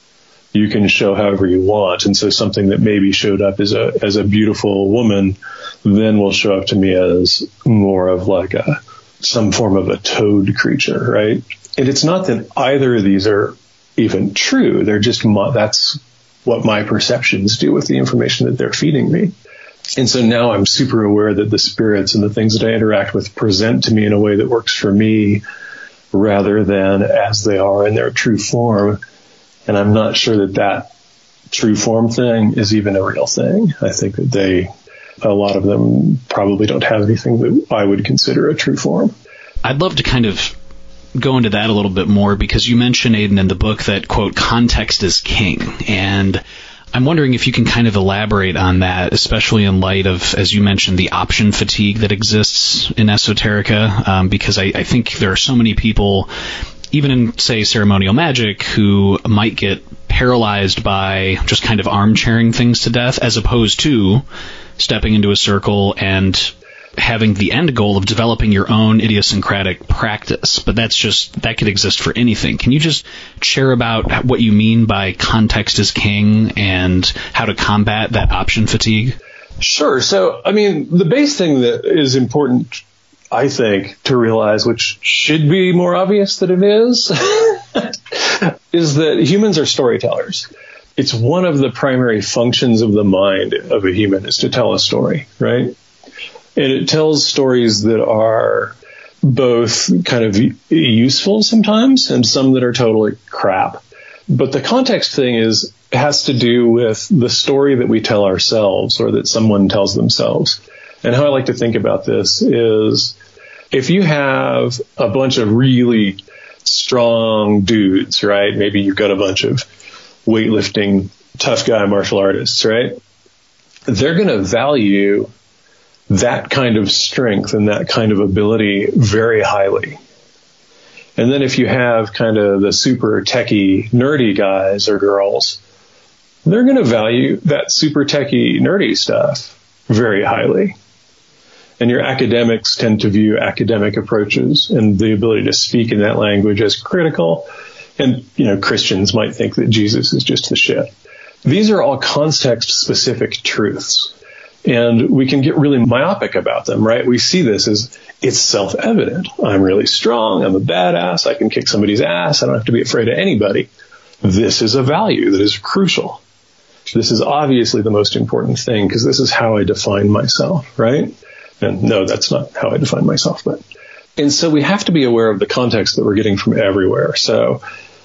You can show however you want. And so something that maybe showed up as a beautiful woman then will show up to me as more of like some form of a toad creature, right? And it's not that either of these are even true. They're just, that's what my perceptions do with the information that they're feeding me. And so now I'm super aware that the spirits and the things that I interact with present to me in a way that works for me rather than as they are in their true form. And I'm not sure that true form thing is even a real thing. I think that a lot of them probably don't have anything that I would consider a true form. I'd love to kind of go into that a little bit more, because you mention, Aidan, in the book that, quote, context is king. And I'm wondering if you can kind of elaborate on that, especially in light of, as you mentioned, the option fatigue that exists in esoterica, because I think there are so many people, even in, say, ceremonial magic, who might get paralyzed by just kind of armchairing things to death, as opposed to stepping into a circle and having the end goal of developing your own idiosyncratic practice. But that could exist for anything. Can you just share about what you mean by context is king and how to combat that option fatigue? Sure. So, I mean, the base thing that is important, I think, to realize, which should be more obvious than it is, is that humans are storytellers. It's one of the primary functions of the mind of a human is to tell a story, right? And it tells stories that are both kind of useful sometimes and some that are totally crap. But the context thing has to do with the story that we tell ourselves or that someone tells themselves. And how I like to think about this is, if you have a bunch of really strong dudes, right? Maybe you've got a bunch of weightlifting, tough guy martial artists, right? They're going to value that kind of strength and that kind of ability very highly. And then if you have kind of the super techie, nerdy guys or girls, they're going to value that super techie, nerdy stuff very highly. And your academics tend to view academic approaches and the ability to speak in that language as critical. And, Christians might think that Jesus is just the shit. These are all context-specific truths. And we can get really myopic about them, right? We see this as it's self-evident. I'm really strong. I'm a badass. I can kick somebody's ass. I don't have to be afraid of anybody. This is a value that is crucial. This is obviously the most important thing because this is how I define myself, right? And no, that's not how I define myself. And so we have to be aware of the context that we're getting from everywhere. So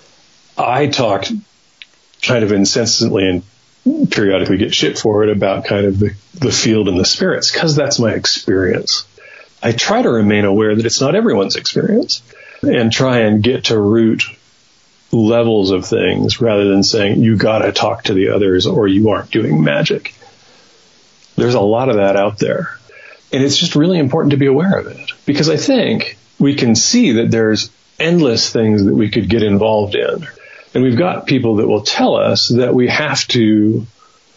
I talk kind of incessantly and periodically get shit for it about kind of the field and the spirits, because that's my experience. I try to remain aware that it's not everyone's experience and try and get to root levels of things rather than saying you got to talk to the others or you aren't doing magic. There's a lot of that out there. And it's just really important to be aware of it, because I think we can see that there's endless things that we could get involved in. And we've got people that will tell us that we have to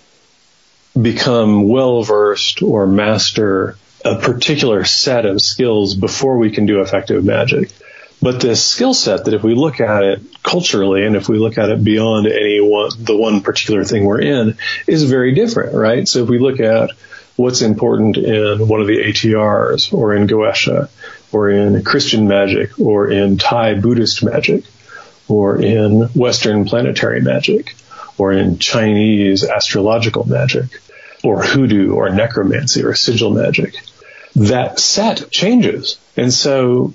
become well-versed or master a particular set of skills before we can do effective magic. But this skill set that if we look at it culturally and if we look at it beyond the one particular thing we're in is very different, right? So if we look at what's important in one of the ATRs or in Goetia or in Christian magic or in Thai Buddhist magic or in Western planetary magic or in Chinese astrological magic or hoodoo or necromancy or sigil magic, that set changes. And so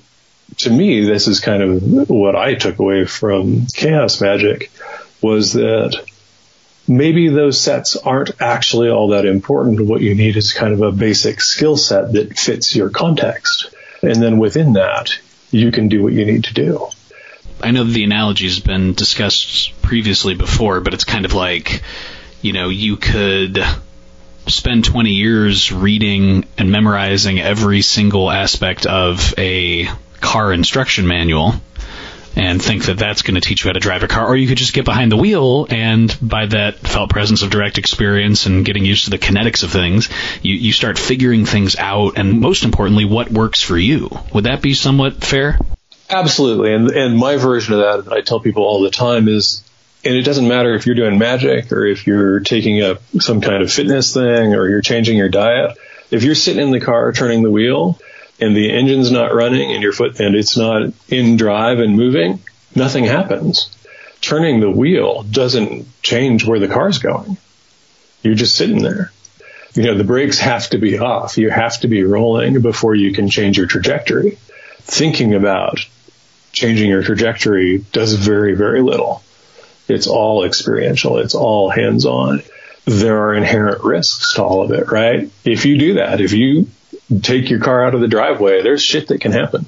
to me, this is kind of what I took away from chaos magic, was that maybe those sets aren't actually all that important. What you need is kind of a basic skill set that fits your context. And then within that, you can do what you need to do. I know the analogy has been discussed previously before, but it's kind of like, you could spend 20 years reading and memorizing every single aspect of a car instruction manual and think that that's going to teach you how to drive a car. Or you could just get behind the wheel, and by that felt presence of direct experience and getting used to the kinetics of things, you start figuring things out, and most importantly, what works for you. Would that be somewhat fair? Absolutely. And my version of that I tell people all the time is, and it doesn't matter if you're doing magic or if you're taking up some kind of fitness thing or you're changing your diet, if you're sitting in the car turning the wheel and the engine's not running and and it's not in drive and moving, nothing happens. Turning the wheel doesn't change where the car's going. You're just sitting there. The brakes have to be off. You have to be rolling before you can change your trajectory. Thinking about changing your trajectory does very, very little. It's all experiential. It's all hands-on. There are inherent risks to all of it, right? If you do that, if you take your car out of the driveway, there's shit that can happen.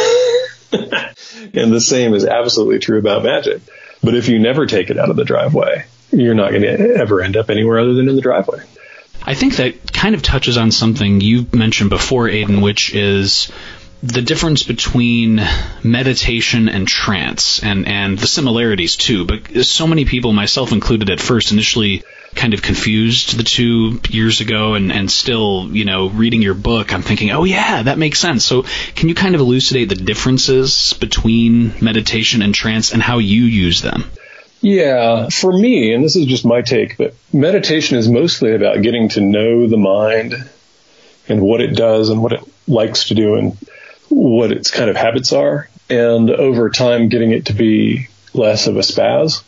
And the same is absolutely true about magic. But if you never take it out of the driveway, you're not going to ever end up anywhere other than in the driveway. I think that kind of touches on something you mentioned before, Aidan, which is the difference between meditation and trance, and the similarities too. But so many people, myself included at first, initially kind of confused the two years ago, and still, reading your book, I'm thinking, oh yeah, that makes sense. So can you kind of elucidate the differences between meditation and trance and how you use them? Yeah, for me, and this is just my take, but meditation is mostly about getting to know the mind and what it does and what it likes to do and what its kind of habits are, and over time getting it to be less of a spaz.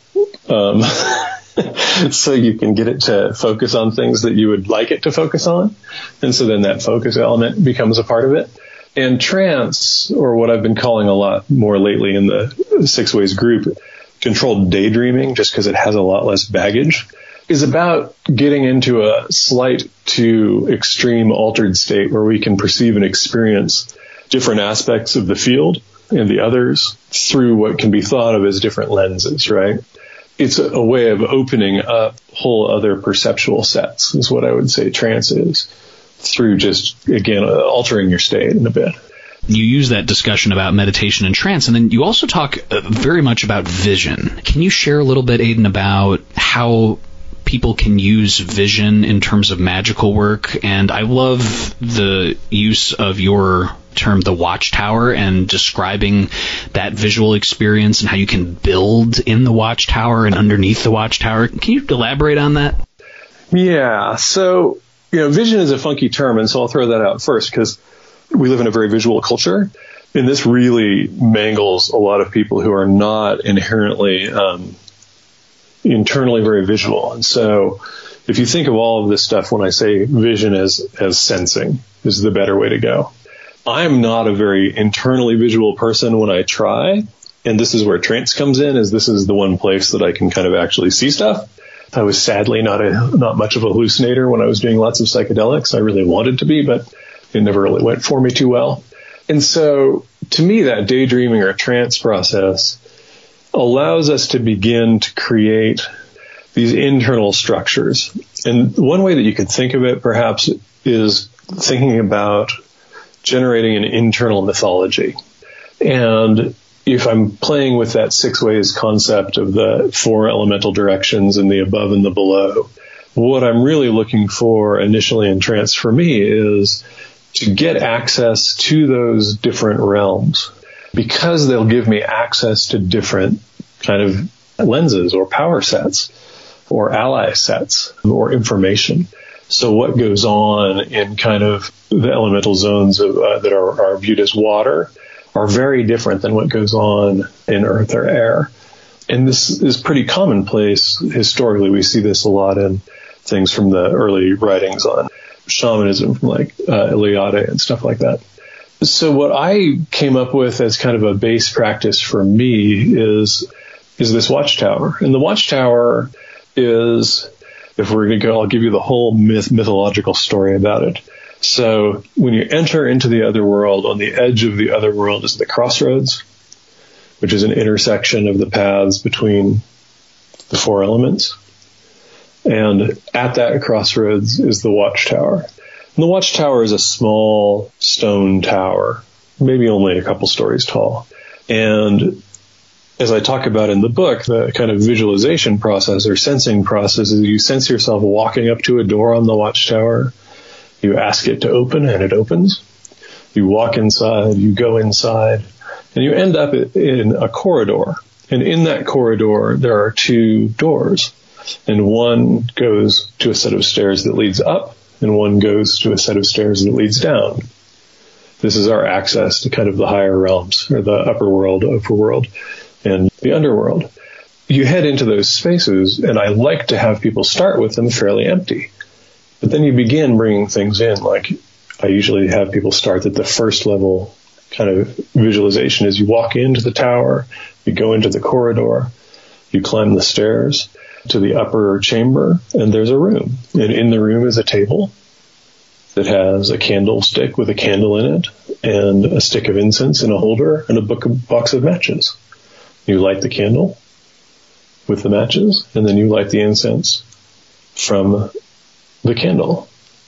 So you can get it to focus on things that you would like it to focus on. And so then that focus element becomes a part of it. And trance, or what I've been calling a lot more lately in the 6 Ways group, controlled daydreaming, just because it has a lot less baggage, is about getting into a slight to extreme altered state where we can perceive and experience different aspects of the field and the others through what can be thought of as different lenses, right? It's a way of opening up whole other perceptual sets, is what I would say trance is, through just, again, altering your state in a bit. You use that discussion about meditation and trance, and then you also talk very much about vision. Can you share a little bit, Aidan, about how people can use vision in terms of magical work? And I love the use of your term, the watchtower, and describing that visual experience and how you can build in the watchtower and underneath the watchtower. Can you elaborate on that? Yeah. So, vision is a funky term, and so I'll throw that out first because we live in a very visual culture, and this really mangles a lot of people who are not inherently internally very visual. And so if you think of all of this stuff, when I say vision as sensing is the better way to go. I'm not a very internally visual person when I try, and this is where trance comes in, is this is the one place that I can kind of actually see stuff. I was sadly not much of a hallucinator when I was doing lots of psychedelics. I really wanted to be, but it never really went for me too well. And so to me, that daydreaming or trance process allows us to begin to create these internal structures. And one way that you could think of it perhaps is thinking about generating an internal mythology. And if I'm playing with that 6 ways concept of the 4 elemental directions and the above and the below, what I'm really looking for initially in trance for me is to get access to those different realms, because they'll give me access to different kind of lenses or power sets or ally sets or information. So what goes on in kind of the elemental zones that are viewed as water are very different than what goes on in earth or air. And this is pretty commonplace historically. We see this a lot in things from the early writings on shamanism, from like Iliade and stuff like that. So what I came up with as kind of a base practice for me is this watchtower. And the watchtower is, if we're going to go, I'll give you the whole mythological story about it. So when you enter into the other world, on the edge of the other world is the crossroads, which is an intersection of the paths between the four elements. And at that crossroads is the watchtower. And the watchtower is a small stone tower, maybe only a couple stories tall. And as I talk about in the book, the kind of visualization process or sensing process is you sense yourself walking up to a door on the watchtower. You ask it to open, and it opens. You walk inside, you go inside, and you end up in a corridor. And in that corridor, there are two doors. And one goes to a set of stairs that leads up, and one goes to a set of stairs that leads down. This is our access to kind of the higher realms, or the upper world, and the underworld. You head into those spaces, and I like to have people start with them fairly empty. But then you begin bringing things in, like I usually have people start at the first level kind of visualization is you walk into the tower, you go into the corridor, you climb the stairs to the upper chamber, and there's a room. And in the room is a table that has a candlestick with a candle in it, and a stick of incense in a holder, and a box of matches. You light the candle with the matches, and then you light the incense from the candle.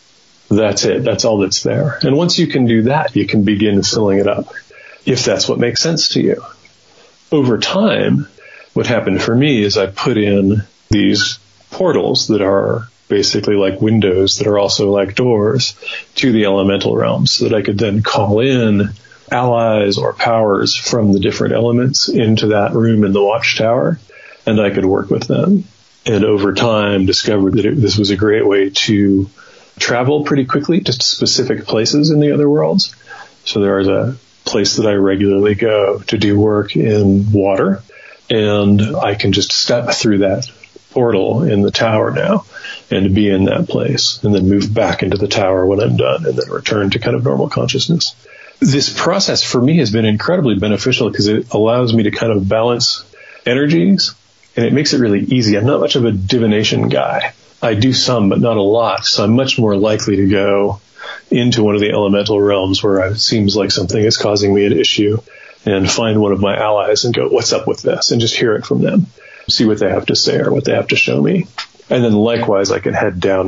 That's it. That's all that's there. And once you can do that, you can begin filling it up, if that's what makes sense to you. Over time, what happened for me is I put in these portals that are basically like windows that are also like doors to the elemental realms, so that I could then call in allies or powers from the different elements into that room in the watchtower, and I could work with them. And over time discovered that this was a great way to travel pretty quickly to specific places in the other worlds. So there is a place that I regularly go to do work in water, and I can just step through that portal in the tower now and be in that place, and then move back into the tower when I'm done, and then return to kind of normal consciousness. This process for me has been incredibly beneficial because it allows me to kind of balance energies, and it makes it really easy. I'm not much of a divination guy. I do some, but not a lot. So I'm much more likely to go into one of the elemental realms where it seems like something is causing me an issue, and find one of my allies and go, what's up with this? And just hear it from them. See what they have to say or what they have to show me. And then likewise, I can head down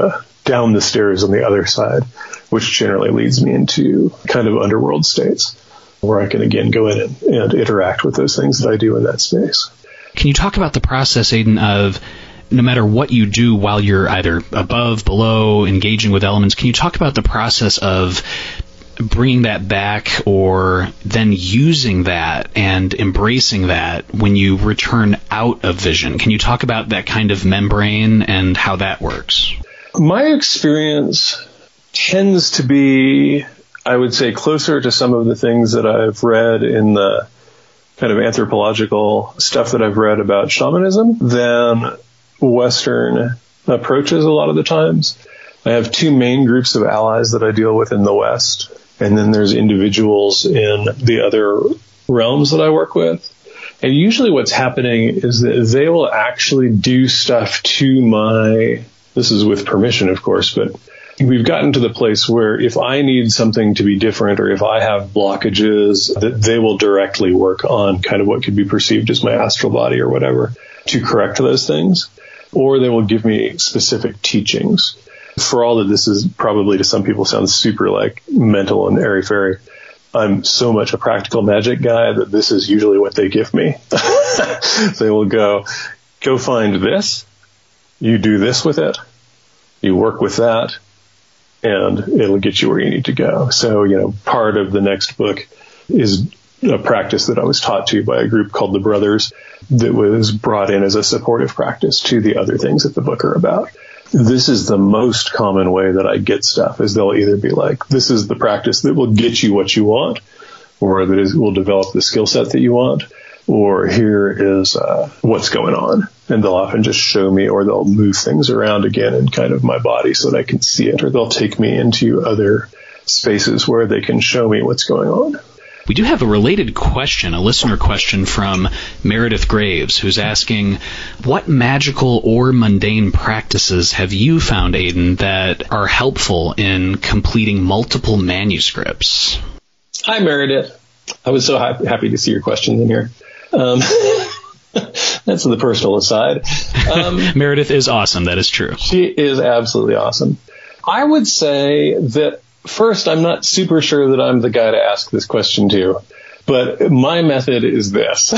down the stairs on the other side, which generally leads me into kind of underworld states where I can again go in and interact with those things that I do in that space. Can you talk about the process, Aidan, of no matter what you do while you're either above, below, engaging with elements, can you talk about the process of bringing that back, or then using that and embracing that when you return out of vision? Can you talk about that kind of membrane and how that works? My experience tends to be, I would say, closer to some of the things that I've read in the kind of anthropological stuff that I've read about shamanism than Western approaches a lot of the times. I have two main groups of allies that I deal with in the West, and then there's individuals in the other realms that I work with. And usually what's happening is that they will actually do stuff to this is with permission, of course, but we've gotten to the place where if I need something to be different, or if I have blockages, that they will directly work on kind of what could be perceived as my astral body or whatever to correct those things. Or they will give me specific teachings. For all that this is probably to some people sounds super like mental and airy-fairy, I'm so much a practical magic guy that this is usually what they give me. They will go find this, you do this with it, you work with that, and it'll get you where you need to go. So, part of the next book is a practice that I was taught to by a group called the Brothers that was brought in as a supportive practice to the other things that the book are about. This is the most common way that I get stuff, is they'll either be like, this is the practice that will get you what you want, or that will develop the skill set that you want, or here is what's going on. And they'll often just show me, or they'll move things around again in kind of my body so that I can see it, or they'll take me into other spaces where they can show me what's going on. We do have a related question, a listener question from Meredith Graves, who's asking, what magical or mundane practices have you found, Aidan, that are helpful in completing multiple manuscripts? Hi, Meredith. I was so happy to see your questions in here. That's the personal aside. Meredith is awesome. That is true. She is absolutely awesome. I would say that first, I'm not super sure that I'm the guy to ask this question to, but my method is this.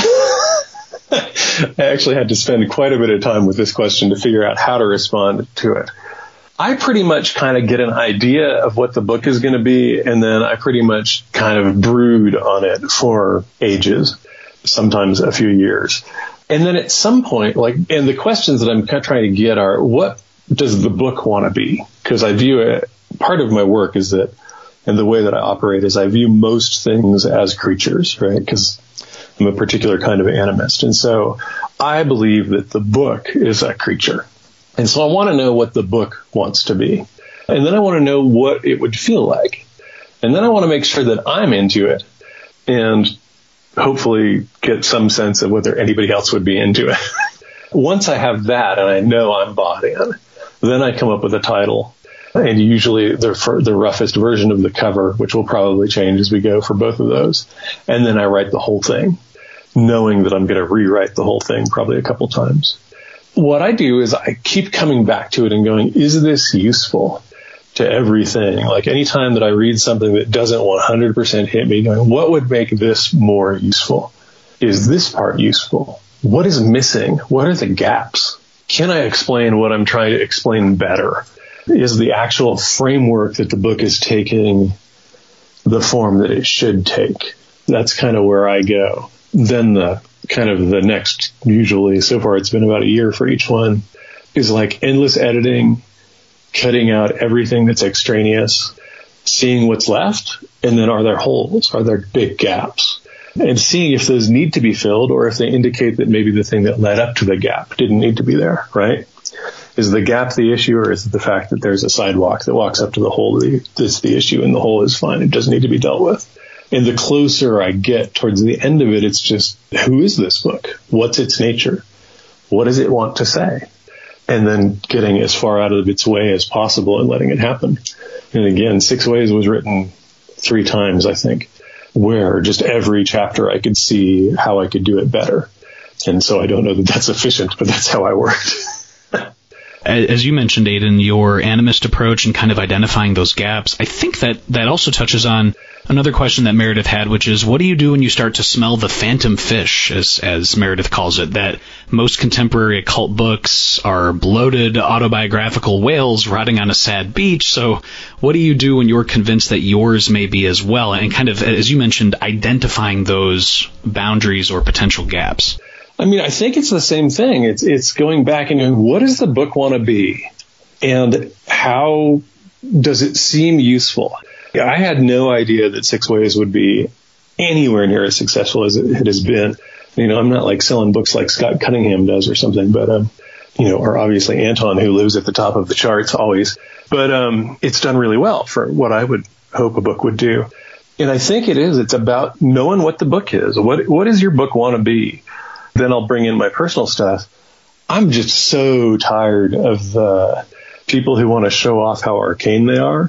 I actually had to spend quite a bit of time with this question to figure out how to respond to it. I pretty much kind of get an idea of what the book is going to be, and then I pretty much kind of brood on it for ages, sometimes a few years. And then at some point, and the questions that I'm kind of trying to get are, what does the book want to be? Because I view it, part of my work is that, and the way that I operate is I view most things as creatures, right? Because I'm a particular kind of animist. And so I believe that the book is a creature. And so I want to know what the book wants to be. And then I want to know what it would feel like. And then I want to make sure that I'm into it and hopefully get some sense of whether anybody else would be into it. Once I have that and I know I'm bought in, then I come up with a title. And usually the roughest version of the cover, which will probably change as we go for both of those. And then I write the whole thing, knowing that I'm going to rewrite the whole thing probably a couple times. What I do is I keep coming back to it and going, is this useful to everything? Like anytime that I read something that doesn't 100% hit me, going, what would make this more useful? Is this part useful? What is missing? What are the gaps? Can I explain what I'm trying to explain better? Is the actual framework that the book is taking the form that it should take? That's kind of where I go. Then the next, usually, so far it's been about a year for each one, is like endless editing, cutting out everything that's extraneous, seeing what's left, and then are there holes? Are there big gaps? And seeing if those need to be filled or if they indicate that maybe the thing that led up to the gap didn't need to be there, right? Is the gap the issue, or is it the fact that there's a sidewalk that walks up to the hole that's the issue and the hole is fine? It doesn't need to be dealt with. And the closer I get towards the end of it, it's just, who is this book? What's its nature? What does it want to say? And then getting as far out of its way as possible and letting it happen. And again, 6 Ways was written 3 times, I think, where just every chapter I could see how I could do it better. And so I don't know that that's efficient, but that's how I worked. As you mentioned, Aidan, your animist approach and kind of identifying those gaps, I think that also touches on another question that Meredith had, which is, what do you do when you start to smell the phantom fish, as Meredith calls it, that most contemporary occult books are bloated autobiographical whales rotting on a sad beach? So what do you do when you're convinced that yours may be as well? And kind of, as you mentioned, identifying those boundaries or potential gaps. I mean, I think it's the same thing. It's going back and going, what does the book want to be? And how does it seem useful? I had no idea that 6 Ways would be anywhere near as successful as it has been. You know, I'm not like selling books like Scott Cunningham does or something, but, or obviously Anton, who lives at the top of the charts always. But it's done really well for what I would hope a book would do. And I think it's about knowing what the book is. What does your book want to be? Then I'll bring in my personal stuff. I'm just so tired of the people who want to show off how arcane they are.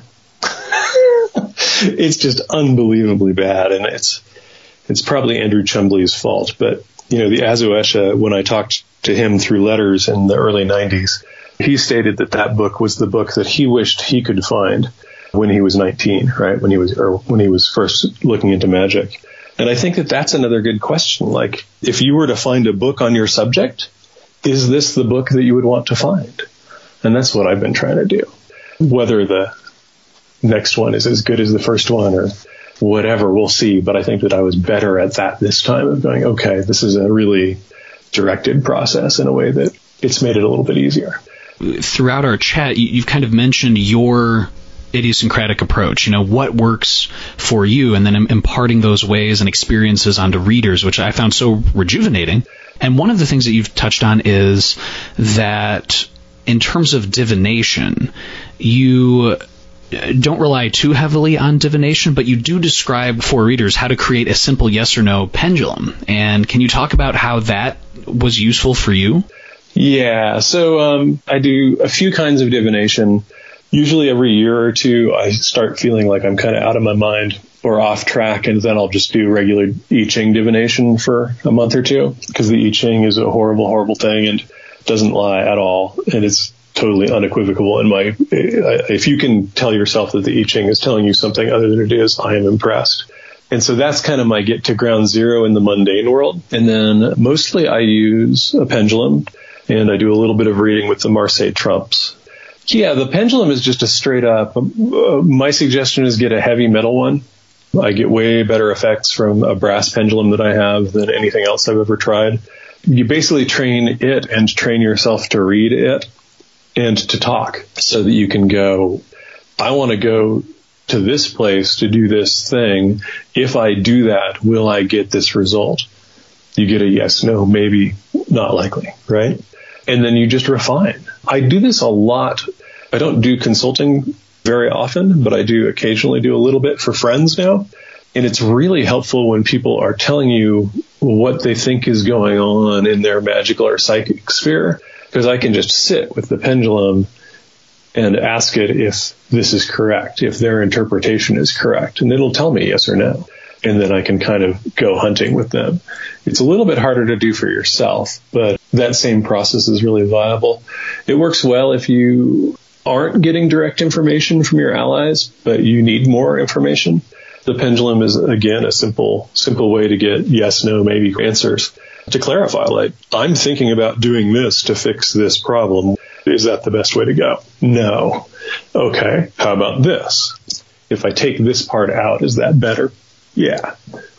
It's just unbelievably bad, and it's probably Andrew Chumbley's fault. But the Azuesha, when I talked to him through letters in the early 90s, he stated that book was the book that he wished he could find when he was 19, right? When he was first looking into magic. And I think that's another good question. Like, if you were to find a book on your subject, is this the book that you would want to find? And that's what I've been trying to do. Whether the next one is as good as the first one or whatever, we'll see. But I think that I was better at that this time, of going, okay, this is a really directed process in a way that it's made it a little bit easier. Throughout our chat, you've kind of mentioned your idiosyncratic approach, what works for you, and then imparting those ways and experiences onto readers, which I found so rejuvenating. And one of the things that you've touched on is that in terms of divination, you don't rely too heavily on divination, but you do describe for readers how to create a simple yes or no pendulum. And can you talk about how that was useful for you? Yeah, so I do a few kinds of divination. Usually every year or two, I start feeling like I'm kind of out of my mind or off track, and then I'll just do regular I Ching divination for a month or two, because the I Ching is a horrible, horrible thing and doesn't lie at all, and it's totally unequivocal. If you can tell yourself that the I Ching is telling you something other than it is, I am impressed. And so that's kind of my get to ground zero in the mundane world. And then mostly I use a pendulum, and I do a little bit of reading with the Marseille trumps. Yeah, the pendulum is just a straight up, my suggestion is get a heavy metal one. I get way better effects from a brass pendulum that I have than anything else I've ever tried. You basically train it and train yourself to read it and to talk, so that you can go, I want to go to this place to do this thing. If I do that, will I get this result? You get a yes, no, maybe, not likely, right? And then you just refine. I do this a lot. I don't do consulting very often, but I do occasionally do a little bit for friends now. And it's really helpful when people are telling you what they think is going on in their magical or psychic sphere, because I can just sit with the pendulum and ask it if this is correct, if their interpretation is correct, and it'll tell me yes or no. And then I can kind of go hunting with them. It's a little bit harder to do for yourself, but that same process is really viable. It works well if you aren't getting direct information from your allies, but you need more information. The pendulum is, again, a simple way to get yes, no, maybe answers. To clarify, like, I'm thinking about doing this to fix this problem. Is that the best way to go? No. Okay, how about this? If I take this part out, is that better? Yeah.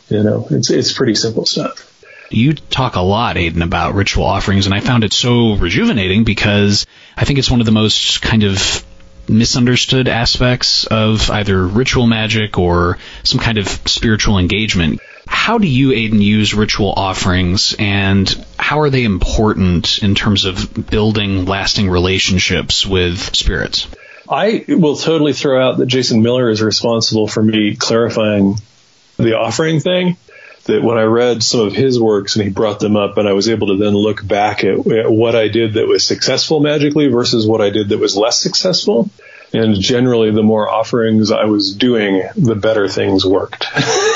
It's pretty simple stuff. You talk a lot, Aidan, about ritual offerings, and I found it so rejuvenating because I think it's one of the most kind of misunderstood aspects of either ritual magic or some kind of spiritual engagement. How do you, Aidan, use ritual offerings, and how are they important in terms of building lasting relationships with spirits? I will totally throw out that Jason Miller is responsible for me clarifying the offering thing. That when I read some of his works and he brought them up, and I was able to then look back at what I did that was successful magically versus what I did that was less successful. And generally, the more offerings I was doing, the better things worked.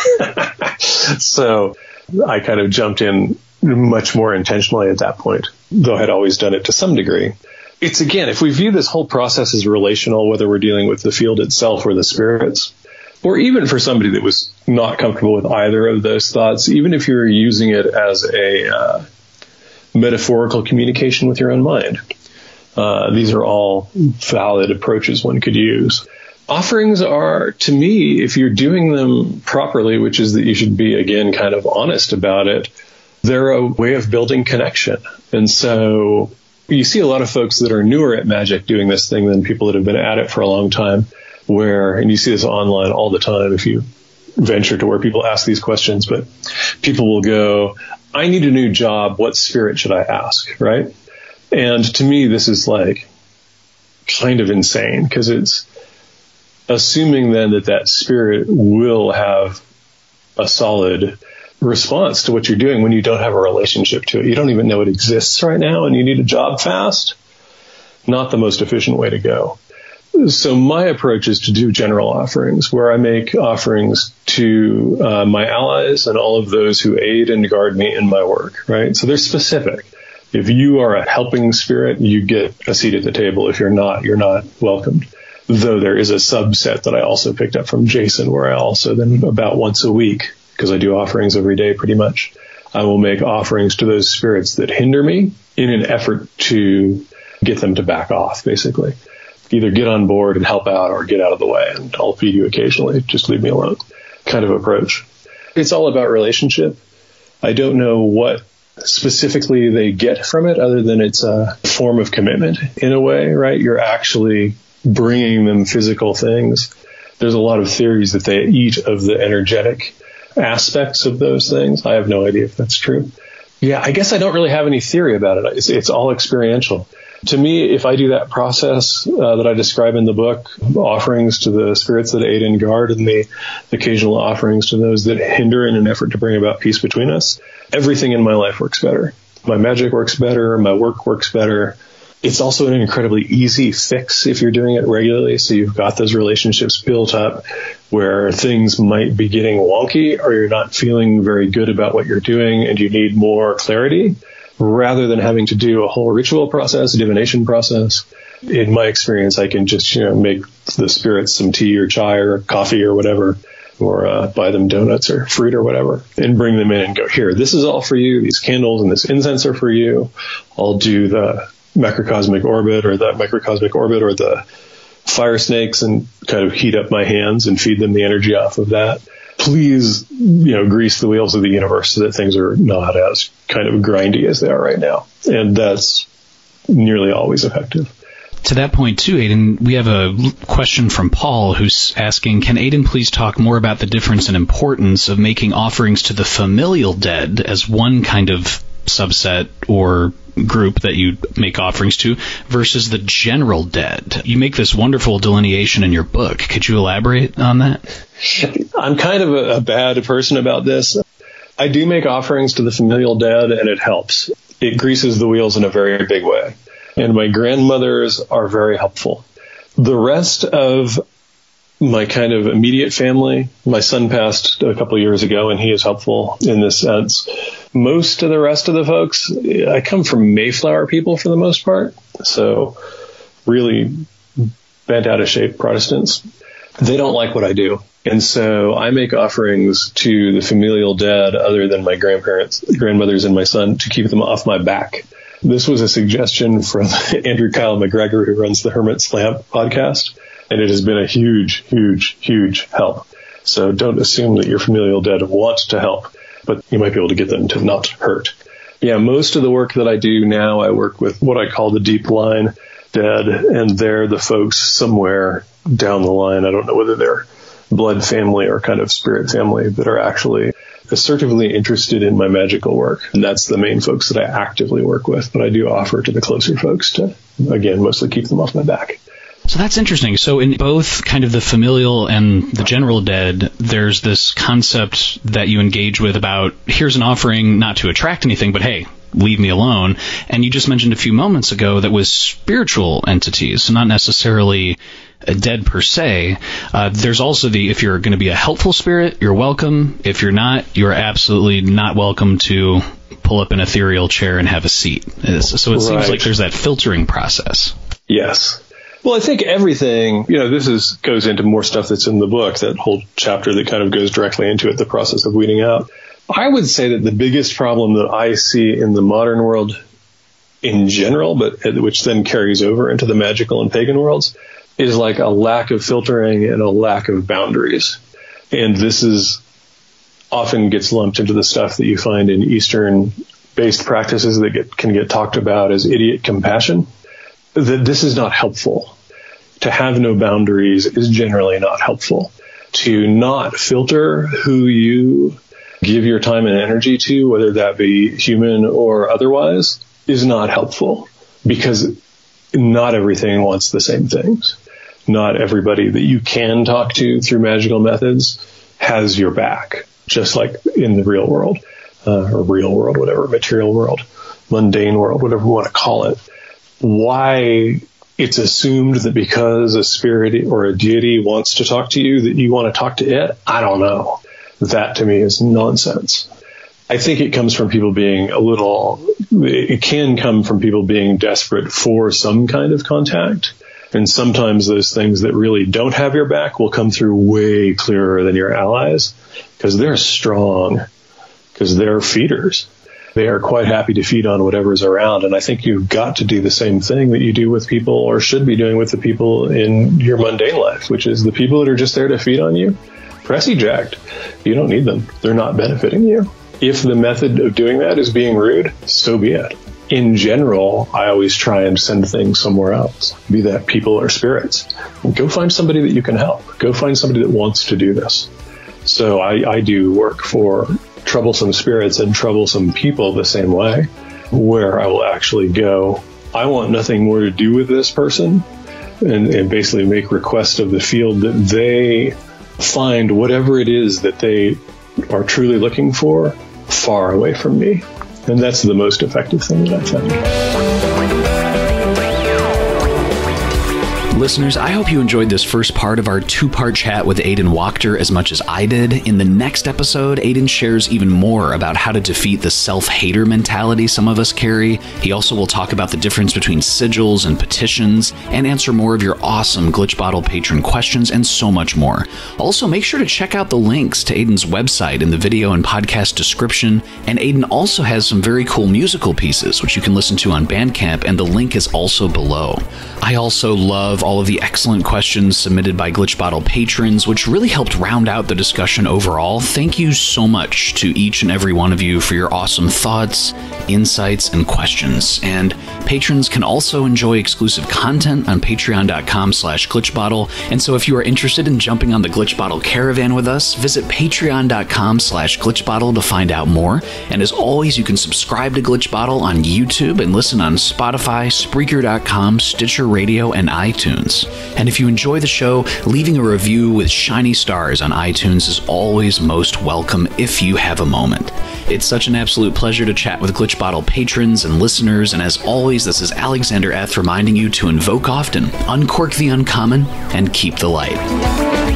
So I kind of jumped in much more intentionally at that point, though I had always done it to some degree. It's, again, if we view this whole process as relational, whether we're dealing with the field itself or the spirits, or even for somebody that was not comfortable with either of those thoughts, even if you're using it as a metaphorical communication with your own mind, these are all valid approaches one could use. Offerings are, to me, if you're doing them properly, which is that you should be, again, kind of honest about it, they're a way of building connection. And so you see a lot of folks that are newer at magic doing this thing than people that have been at it for a long time. And you see this online all the time if you venture to where people ask these questions, but people will go, I need a new job. What spirit should I ask? Right? And to me, this is like kind of insane, because it's assuming then that spirit will have a solid response to what you're doing when you don't have a relationship to it. You don't even know it exists right now, and you need a job fast. Not the most efficient way to go. So my approach is to do general offerings, where I make offerings to my allies and all of those who aid and guard me in my work, right? So they're specific. If you are a helping spirit, you get a seat at the table. If you're not welcomed. Though there is a subset that I also picked up from Jason, where I also then about once a week, because I do offerings every day pretty much, I will make offerings to those spirits that hinder me in an effort to get them to back off, basically. Either get on board and help out, or get out of the way, and I'll feed you occasionally. Just leave me alone kind of approach. It's all about relationship. I don't know what specifically they get from it other than it's a form of commitment in a way, right? You're actually bringing them physical things. There's a lot of theories that they eat of the energetic aspects of those things. I have no idea if that's true. Yeah, I guess I don't really have any theory about it. It's all experiential. To me, if I do that process that I describe in the book, offerings to the spirits that aid and guard, and the occasional offerings to those that hinder in an effort to bring about peace between us, everything in my life works better. My magic works better. My work works better. It's also an incredibly easy fix if you're doing it regularly. So you've got those relationships built up where things might be getting wonky, or you're not feeling very good about what you're doing and you need more clarity. Rather than having to do a whole ritual process, a divination process, in my experience, I can just, make the spirits some tea or chai or coffee or whatever, or buy them donuts or fruit or whatever, and bring them in and go, here, this is all for you. These candles and this incense are for you. I'll do the macrocosmic orbit or the fire snakes and kind of heat up my hands and feed them the energy off of that. Please, grease the wheels of the universe so that things are not as kind of grindy as they are right now. And that's nearly always effective. To that point, too, Aidan, we have a question from Paul who's asking, can Aidan please talk more about the difference and importance of making offerings to the familial dead as one kind of subset or group that you make offerings to versus the general dead? You make this wonderful delineation in your book. Could you elaborate on that? I'm kind of a bad person about this. I do make offerings to the familial dead, and it helps. It greases the wheels in a very big way. And my grandmothers are very helpful. The rest of my kind of immediate family, my son passed a couple of years ago, and he is helpful in this sense. Most of the rest of the folks, I come from Mayflower people for the most part, so really bent out of shape Protestants. They don't like what I do. And so I make offerings to the familial dead other than my grandmothers and my son to keep them off my back. This was a suggestion from Andrew Kyle McGregor, who runs the Hermit's Lamp podcast, and it has been a huge, huge, huge help. So don't assume that your familial dead want to help, but you might be able to get them to not hurt. Yeah, most of the work that I do now, I work with what I call the deep line dead, and they're the folks somewhere down the line. I don't know whether they're blood family or kind of spirit family that are actually assertively interested in my magical work. And that's the main folks that I actively work with. But I do offer to the closer folks to, again, mostly keep them off my back. So that's interesting. So in both kind of the familial and the general dead, there's this concept that you engage with about, here's an offering not to attract anything, but hey, leave me alone. And you just mentioned a few moments ago that was spiritual entities, not necessarily a dead per se. There's also if you're going to be a helpful spirit, you're welcome. If you're not, you're absolutely not welcome to pull up an ethereal chair and have a seat. So it seems like there's that filtering process. Yes. Well, I think everything, this goes into more stuff that's in the book, that whole chapter that kind of goes directly into it, the process of weeding out. I would say that the biggest problem that I see in the modern world in general, but which then carries over into the magical and pagan worlds, is like a lack of filtering and a lack of boundaries. And this is often gets lumped into the stuff that you find in Eastern-based practices that can get talked about as idiot compassion. That this is not helpful. To have no boundaries is generally not helpful. To not filter who you give your time and energy to, whether that be human or otherwise, is not helpful, because not everything wants the same things. Not everybody that you can talk to through magical methods has your back, just like in the real world, or real world, whatever, material world, mundane world, whatever we want to call it. Why it's assumed that because a spirit or a deity wants to talk to you, that you want to talk to it, I don't know. That to me is nonsense. I think it comes from people being it can come from people being desperate for some kind of contact. And sometimes those things that really don't have your back will come through way clearer than your allies, because they're strong, because they're feeders. They are quite happy to feed on whatever's around. And I think you've got to do the same thing that you do with people, or should be doing with the people in your mundane life, which is the people that are just there to feed on you. Press eject. You don't need them. They're not benefiting you. If the method of doing that is being rude, so be it. In general, I always try and send things somewhere else, be that people or spirits. Go find somebody that you can help. Go find somebody that wants to do this. So I do work for troublesome spirits and troublesome people the same way, where I will actually go, I want nothing more to do with this person, and basically make request of the field that they find whatever it is that they are truly looking for far away from me. And that's the most effective thing that I've found. Listeners, I hope you enjoyed this first part of our two-part chat with Aidan Wachter as much as I did. In the next episode, Aidan shares even more about how to defeat the self-hater mentality some of us carry. He also will talk about the difference between sigils and petitions, and answer more of your awesome Glitch Bottle Patron questions, and so much more. Also, make sure to check out the links to Aidan's website in the video and podcast description, and Aidan also has some very cool musical pieces, which you can listen to on Bandcamp, and the link is also below. I also love all of the excellent questions submitted by Glitch Bottle patrons, which really helped round out the discussion overall. Thank you so much to each and every one of you for your awesome thoughts, insights, and questions. And patrons can also enjoy exclusive content on patreon.com/glitchbottle. And so if you are interested in jumping on the Glitch Bottle caravan with us, visit patreon.com/glitchbottle to find out more. And as always, you can subscribe to Glitch Bottle on YouTube and listen on Spotify, Spreaker.com, Stitcher Radio, and iTunes. And if you enjoy the show, leaving a review with shiny stars on iTunes is always most welcome if you have a moment. It's such an absolute pleasure to chat with Glitch Bottle patrons and listeners, and as always, this is Alexander F. reminding you to invoke often, uncork the uncommon, and keep the light.